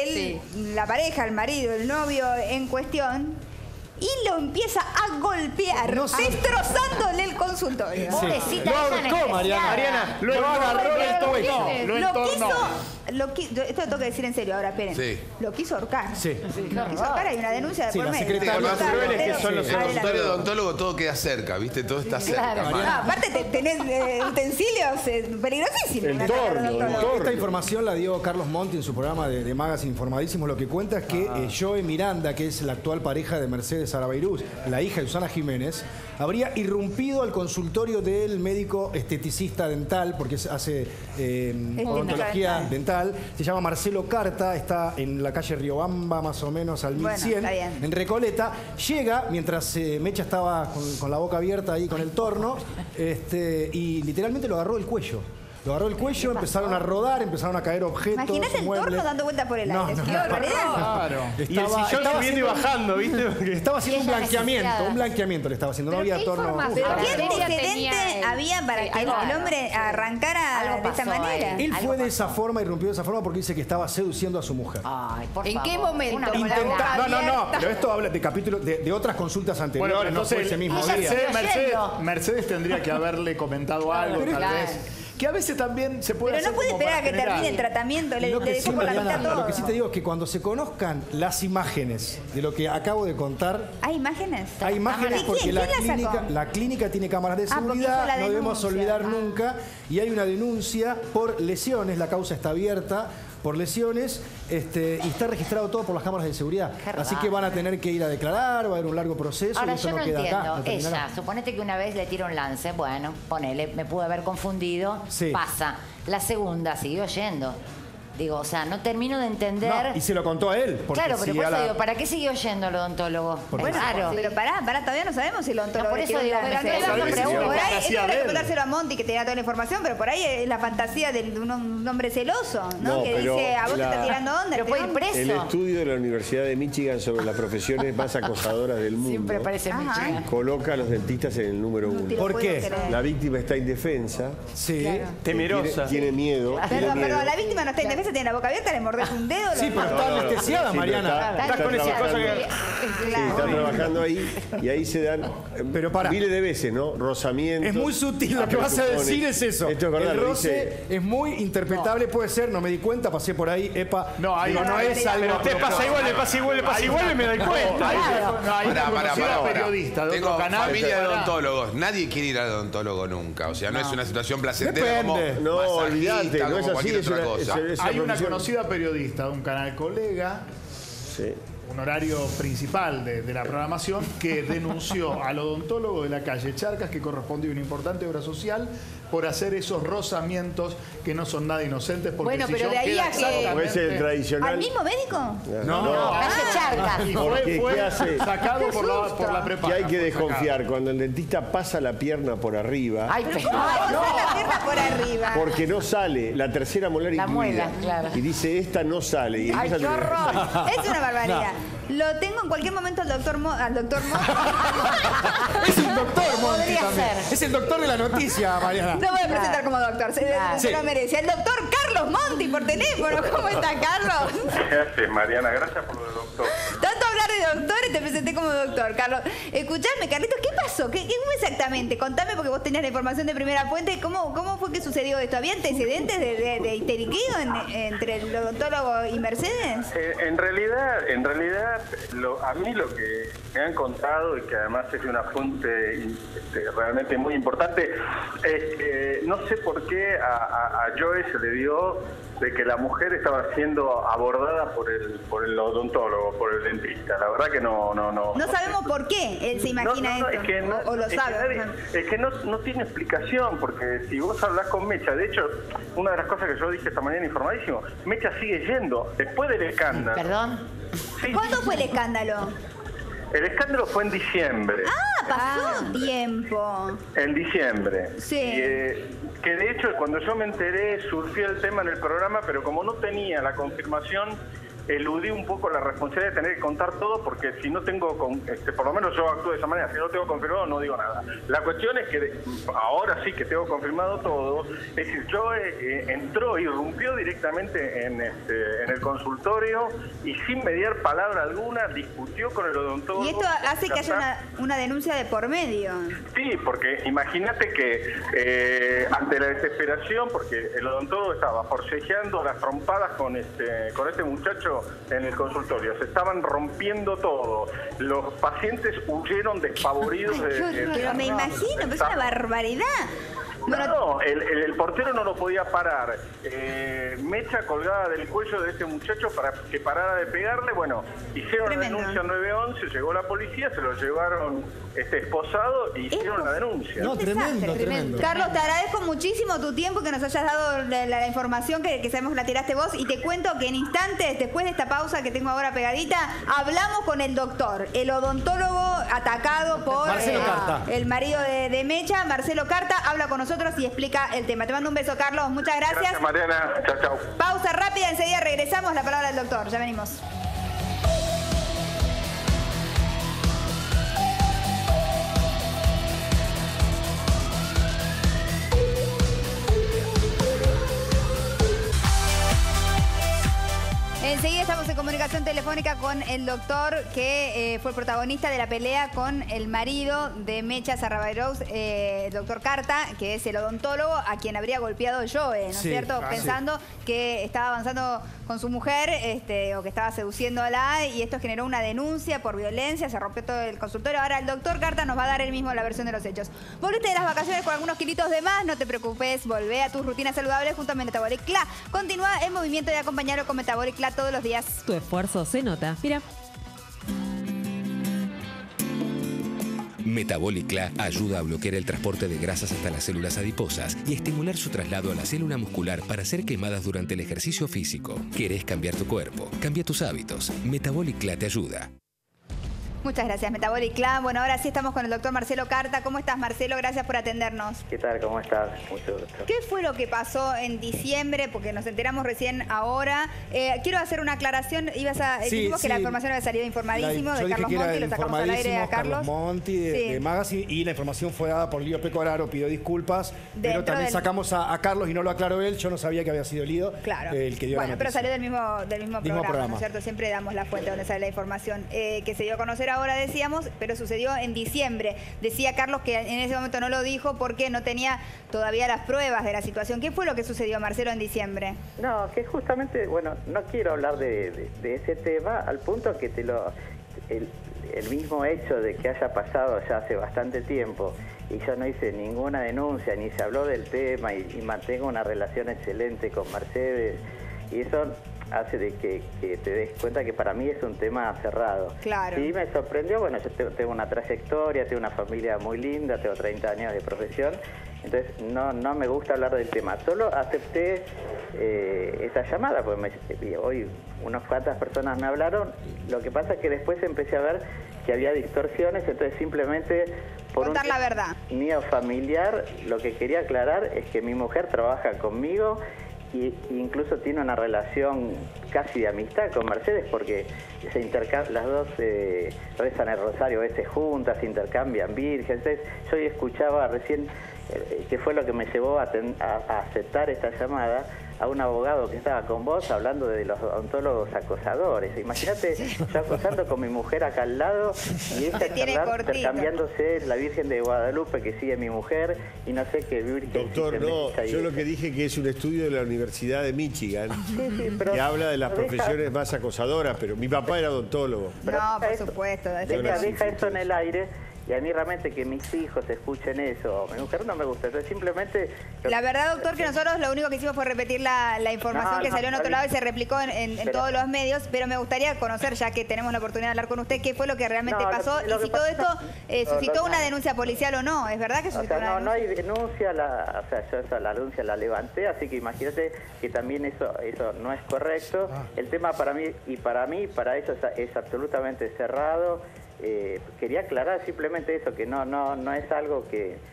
la pareja, el marido, el novio en cuestión... Y lo empieza a golpear, destrozándole el consultorio. Pobrecita, ella Mariana. Lo agarró del cuello. Lo entornó. Esto lo tengo que decir en serio, ahora esperen. Sí. Lo quiso ahorcar. Sí. Lo quiso ahorcar, hay una denuncia de Sí, por la medio. secretaria. Lo más cruel es que son los Adelante. consultorios de odontólogos, todo queda cerca, ¿viste? Todo está cerca. No, aparte tenés utensilios peligrosísimos. El torno. Esta información la dio Carlos Monti en su programa de Magazine Informadísimos. Lo que cuenta es que Joe Miranda, que es la actual pareja de Mercedes Arabeiruz, la hija de Susana Jiménez, habría irrumpido al consultorio del médico esteticista dental, porque hace odontología dental. Se llama Marcelo Carta, está en la calle Riobamba, más o menos al 1100, en Recoleta. Llega, mientras Mecha estaba con la boca abierta ahí con el torno, y literalmente lo agarró del cuello. Lo agarró el cuello, empezaron a rodar, empezaron a caer objetos. Imagínate el muebles. torno dando vueltas por el aire. ¿Qué barbaridad? Claro. Y el sillón subiendo y bajando, ¿viste? Estaba haciendo un blanqueamiento le estaba haciendo, no había torno. ¿Pero qué antecedente había para que el hombre arrancara de esta manera? Él fue de esa forma, irrumpió de esa forma porque dice que estaba seduciendo a su mujer. Ay, por ¿En favor. qué momento? No, pero esto habla de capítulos de otras consultas anteriores, Bueno, no fue entonces ese mismo día. Mercedes tendría que haberle comentado algo, tal vez. Que a veces también se puede Pero no puede esperar a que termine el tratamiento, le dejó por la mitad todo. Lo que sí te digo es que cuando se conozcan las imágenes de lo que acabo de contar. ¿Hay imágenes? Hay imágenes porque la clínica tiene cámaras de seguridad, no debemos olvidar nunca. Y hay una denuncia por lesiones, la causa está abierta por lesiones y está registrado todo por las cámaras de seguridad. Así que van a tener que ir a declarar, va a haber un largo proceso. Ahora, y eso yo no queda entiendo. acá, no terminará. Ella, suponete que una vez le tira un lance, bueno, ponele, me pude haber confundido, pasa. La segunda siguió yendo. Digo, o sea, no termino de entender. No, y se lo contó a él. Claro, pero por eso digo, ¿para qué siguió yendo el odontólogo? Bueno, claro. Pero pará, todavía no sabemos si el odontólogo. No, por eso digo, pero por ahí es para preguntárselo a Monti, que te da toda la información, pero por ahí es la fantasía de un hombre celoso, ¿no? Que dice, a vos te está tirando onda. Pero puede ir preso. El estudio de la Universidad de Michigan sobre las profesiones más acosadoras del mundo Siempre parece Michigan. coloca a los dentistas en el número 1. ¿Por qué? La víctima está indefensa. Sí. Temerosa. Tiene miedo. Perdón, la víctima no está indefensa, tiene la boca abierta, le mordés un dedo. Sí, pero está anestesiada, Mariana. Estás con esa cosa que... Sí, está trabajando ahí y ahí se dan miles de veces, ¿no? Rozamientos. Es muy sutil, lo que vas a decir es eso. Esto es verdad, el roce es muy interpretable, puede ser, no me di cuenta, pasé por ahí, no es algo. Pero usted pasa igual y me doy cuenta. Periodista de Tengo otro canal. familia de odontólogos. Nadie quiere ir al odontólogo nunca. O sea, no es una situación placentera como no, olvídate, no es como así, cualquier otra cosa. Hay una conocida periodista de un canal colega, un horario principal de la programación, que denunció al odontólogo de la calle Charcas, que corresponde a una importante obra social, por hacer esos rozamientos que no son nada inocentes. Porque bueno, pero de ahí a que... ¿Puede ser el tradicional? ¿Al mismo médico? No. Calle Charcas. Y fue ¿qué hace? sacado por la prepaga. Que hay que desconfiar cuando el dentista pasa la pierna por arriba. Ay, pero la pierna por arriba. Porque no sale la tercera molar La incluida. muela, claro. Y dice, esta no sale. Y Ay, qué horror. Es una barbaridad. Lo tengo en cualquier momento al doctor Mo. Es un doctor, Monti, Podría también. ser. Es el doctor de la noticia, Mariana. Lo voy a presentar como doctor, se lo merece. El doctor Carlos Monti por teléfono. ¿Cómo está, Carlos? Gracias, Mariana. Gracias por lo del doctor. Tanto hablar de doctores, te presenté como doctor, Carlos. Escuchame, Carlitos, ¿qué pasó? ¿Qué fue exactamente? Contame, porque vos tenías la información de primera fuente. ¿Cómo fue que sucedió esto? ¿Había antecedentes de histeriqueo entre el odontólogo y Mercedes? En realidad, a mí lo que me han contado, y que además es una fuente realmente muy importante, es que no sé por qué a Joe se le dio de que la mujer estaba siendo abordada por el odontólogo, por el dentista. La verdad que no. No sabemos por qué él se imagina esto. Es que o lo sabe. Es que no tiene explicación, porque si vos hablás con Mecha, de hecho, una de las cosas que yo dije esta mañana informadísimo, Mecha sigue yendo, después del escándalo. ¿Perdón? Sí, ¿Cuándo fue el escándalo? El escándalo fue en diciembre. Pasó tiempo. En diciembre. Sí. Que de hecho, cuando yo me enteré, surgió el tema en el programa, pero como no tenía la confirmación, eludí un poco la responsabilidad de tener que contar todo, porque si no tengo, por lo menos yo actúo de esa manera, si no tengo confirmado no digo nada. La cuestión es que ahora sí que tengo confirmado todo, es decir, yo entró, irrumpió directamente en el consultorio y sin mediar palabra alguna discutió con el odontólogo. Y esto hace que haya una denuncia de por medio. Sí, porque imagínate que ante la desesperación, porque el odontólogo estaba forcejeando las trompadas con este muchacho en el consultorio, se estaban rompiendo todo, los pacientes huyeron despavoridos. Pero me imagino, pero es una barbaridad. No, el portero no lo podía parar. Mecha colgada del cuello de este muchacho para que parara de pegarle. Bueno, hicieron la denuncia 911, llegó la policía, se lo llevaron esposado y hicieron la denuncia. No, tremendo. Carlos, te agradezco muchísimo tu tiempo, que nos hayas dado la información que sabemos que la tiraste vos, y te cuento que en instantes, después de esta pausa que tengo ahora pegadita, hablamos con el doctor, el odontólogo atacado por el marido de Mecha, Marcelo Carta, habla con nosotros y explica el tema. Te mando un beso, Carlos, muchas gracias. Gracias, Mariana. Chao, chao. Pausa rápida, enseguida regresamos. La palabra del doctor, ya venimos. Enseguida estamos en comunicación telefónica con el doctor que fue protagonista de la pelea con el marido de Mecha Sarrabayroux, el doctor Carta, que es el odontólogo a quien habría golpeado Joe, ¿no es cierto? Pensando que estaba avanzando con su mujer o que estaba seduciéndola, y esto generó una denuncia por violencia, se rompió todo el consultorio. Ahora el doctor Carta nos va a dar él mismo la versión de los hechos. Volviste de las vacaciones con algunos kilitos de más, no te preocupes, volvé a tus rutinas saludables junto a Metabolic Club. Continúa el movimiento de acompañarlo con Metabolic Club todos los días. Tu esfuerzo se nota. Mira. Metabolic Club ayuda a bloquear el transporte de grasas hasta las células adiposas y estimular su traslado a la célula muscular para ser quemadas durante el ejercicio físico. ¿Querés cambiar tu cuerpo? Cambia tus hábitos. Metabolic Club te ayuda. Muchas gracias, Metabolic Club. Bueno, ahora sí estamos con el doctor Marcelo Carta. ¿Cómo estás, Marcelo? Gracias por atendernos. ¿Qué tal? ¿Cómo estás? Mucho gusto. ¿Qué fue lo que pasó en diciembre? Porque nos enteramos recién ahora. Quiero hacer una aclaración. Dijimos que la información había salido informadísimo de Carlos Monti. Lo sacamos al aire a Carlos Monti de Magazine, y la información fue dada por Lío Pecoraro. Pido disculpas. Pero también sacamos a Carlos y no lo aclaró él. Yo no sabía que había sido Lío el que dio la noticia. Pero salió del mismo programa, ¿no es cierto? Siempre damos la fuente donde sale la información. Que se dio a conocer ahora, decíamos, pero sucedió en diciembre. Decía Carlos que en ese momento no lo dijo porque no tenía todavía las pruebas de la situación. ¿Qué fue lo que sucedió, Marcelo, en diciembre? No, que justamente, bueno, no quiero hablar de ese tema al punto que el mismo hecho de que haya pasado ya hace bastante tiempo y yo no hice ninguna denuncia, ni se habló del tema y mantengo una relación excelente con Mercedes, y eso hace de que te des cuenta que para mí es un tema cerrado. Claro. Sí, me sorprendió, bueno, yo tengo una trayectoria, tengo una familia muy linda, tengo 30 años de profesión, entonces no me gusta hablar del tema. Solo acepté esa llamada, porque hoy unas cuantas personas me hablaron, lo que pasa es que después empecé a ver que había distorsiones, entonces simplemente por contar la verdad mío familiar, lo que quería aclarar es que mi mujer trabaja conmigo y incluso tiene una relación casi de amistad con Mercedes, porque las dos rezan el rosario a veces juntas, intercambian virgen. Entonces yo escuchaba recién que fue lo que me llevó a aceptar esta llamada, a un abogado que estaba con vos hablando de los odontólogos acosadores. Imagínate, yo acosando con mi mujer acá al lado y ella intercambiándose la Virgen de Guadalupe que sigue mi mujer y no sé qué virgen. Doctor, no, yo lo que dije que es un estudio de la Universidad de Michigan que habla de las profesiones más acosadoras, pero mi papá era odontólogo. No, por supuesto. Deja eso en el aire. Y a mí realmente que mis hijos escuchen eso, mi mujer no me gusta, entonces simplemente... La verdad, doctor, que nosotros lo único que hicimos fue repetir la información que salió en otro lado y se replicó en todos los medios, pero me gustaría conocer, ya que tenemos la oportunidad de hablar con usted, qué fue lo que realmente pasó y si todo esto suscitó una denuncia policial o no. ¿Es verdad que suscitó una denuncia? No hay denuncia, yo esa la denuncia la levanté, así que imagínate que también eso no es correcto. El tema para mí y para ellos es absolutamente cerrado. Quería aclarar simplemente eso, que no es algo que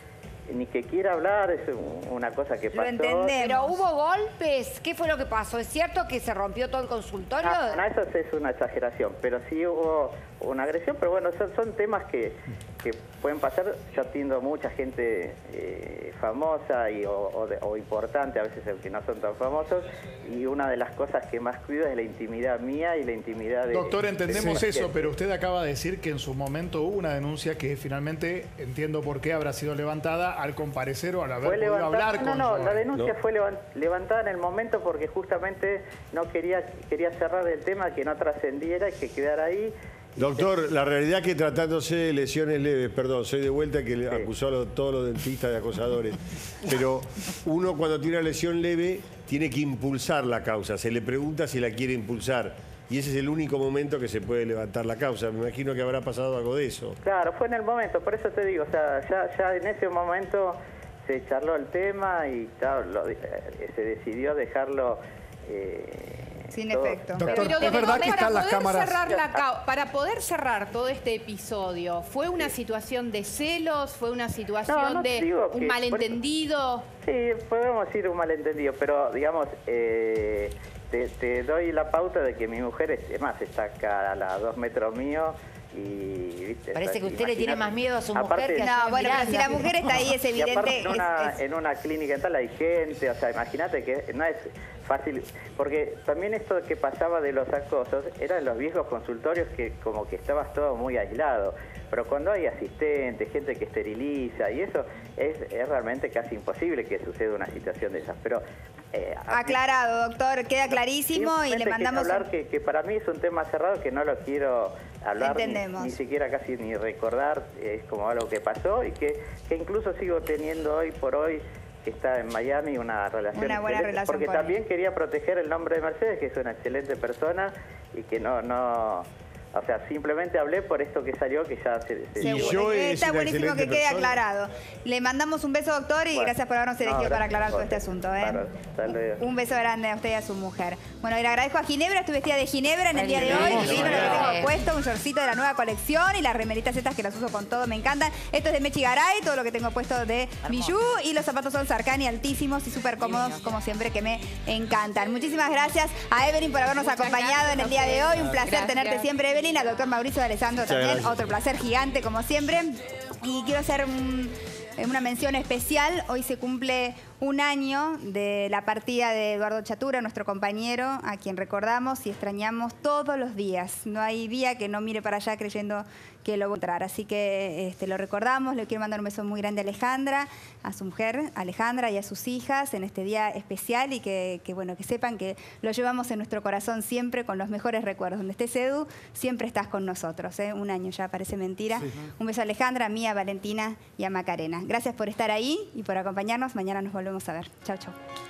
ni que quiera hablar, es una cosa que pasó. Lo entendemos. Pero hubo golpes. ¿Qué fue lo que pasó? ¿Es cierto que se rompió todo el consultorio? No, eso es una exageración, pero sí hubo una agresión, pero bueno, son temas que pueden pasar. Yo atiendo mucha gente famosa o importante, a veces que no son tan famosos, y una de las cosas que más cuido es la intimidad mía y la intimidad de... Doctor, entendemos eso, pero usted acaba de decir que en su momento hubo una denuncia que finalmente, entiendo por qué habrá sido levantada al comparecer o al haber podido hablar con... No, la denuncia fue levantada en el momento porque justamente no quería cerrar el tema, que no trascendiera y que quedara ahí. Doctor, la realidad es que tratándose de lesiones leves, perdón, soy de vuelta que le acusó a todos los dentistas de acosadores, pero uno cuando tiene una lesión leve tiene que impulsar la causa, se le pregunta si la quiere impulsar y ese es el único momento que se puede levantar la causa. Me imagino que habrá pasado algo de eso. Claro, fue en el momento, por eso te digo, o sea, ya en ese momento se charló el tema y claro, se decidió dejarlo... sin efecto. Doctor, ¿es verdad que están las cámaras? Para poder cerrar todo este episodio, ¿fue una situación de celos? ¿Fue una situación de un malentendido? Sí, podemos decir un malentendido, pero digamos, te doy la pauta de que mi mujer, es más, está acá a 2 metros mío. Y, ¿viste? Parece que usted le tiene más miedo a su mujer que a No, bueno, pero si la mujer está ahí es evidente. Y aparte en una clínica dental hay gente, o sea, imagínate que no es fácil, porque también esto que pasaba de los acosos eran los viejos consultorios que como que estabas todo muy aislado, pero cuando hay asistentes, gente que esteriliza y eso es realmente casi imposible que suceda una situación de esas, pero... aclarado, doctor, queda clarísimo y le mandamos... hablar que para mí es un tema cerrado que no lo quiero hablar ni siquiera casi ni recordar, es como algo que pasó y que incluso sigo teniendo hoy por hoy, que está en Miami, una buena relación porque también quería proteger el nombre de Mercedes, que es una excelente persona y que o sea, simplemente hablé por esto que salió, que ya está buenísimo que quede aclarado. Le mandamos un beso, doctor, y gracias por habernos elegido para aclarar todo este asunto. Un beso grande a usted y a su mujer. Bueno, y le agradezco a Ginebra, estoy vestida de Ginebra en el día de hoy. Divino lo que tengo puesto, un shortcito de la nueva colección y las remeritas estas que las uso con todo, me encantan. Esto es de Mechi Garay, todo lo que tengo puesto de Bijou, y los zapatos son Sarkani, altísimos y súper cómodos, como siempre, que me encantan. Muchísimas gracias a Evelyn por habernos acompañado en el día de hoy. Un placer tenerte siempre, Evelyn. Al doctor Mauricio D'Alessandro también, otro placer gigante como siempre. Y quiero hacer una mención especial. Hoy se cumple 1 año de la partida de Eduardo Chatura, nuestro compañero, a quien recordamos y extrañamos todos los días. No hay día que no mire para allá creyendo que lo va a encontrar. Así que lo recordamos. Le quiero mandar un beso muy grande a Alejandra, a su mujer Alejandra y a sus hijas en este día especial y que sepan que lo llevamos en nuestro corazón siempre con los mejores recuerdos. Donde estés, Edu, siempre estás con nosotros. 1 año ya, parece mentira. Sí. Un beso a Alejandra, a mí, a Valentina y a Macarena. Gracias por estar ahí y por acompañarnos. Mañana nos volvemos a ver. Chau, chau.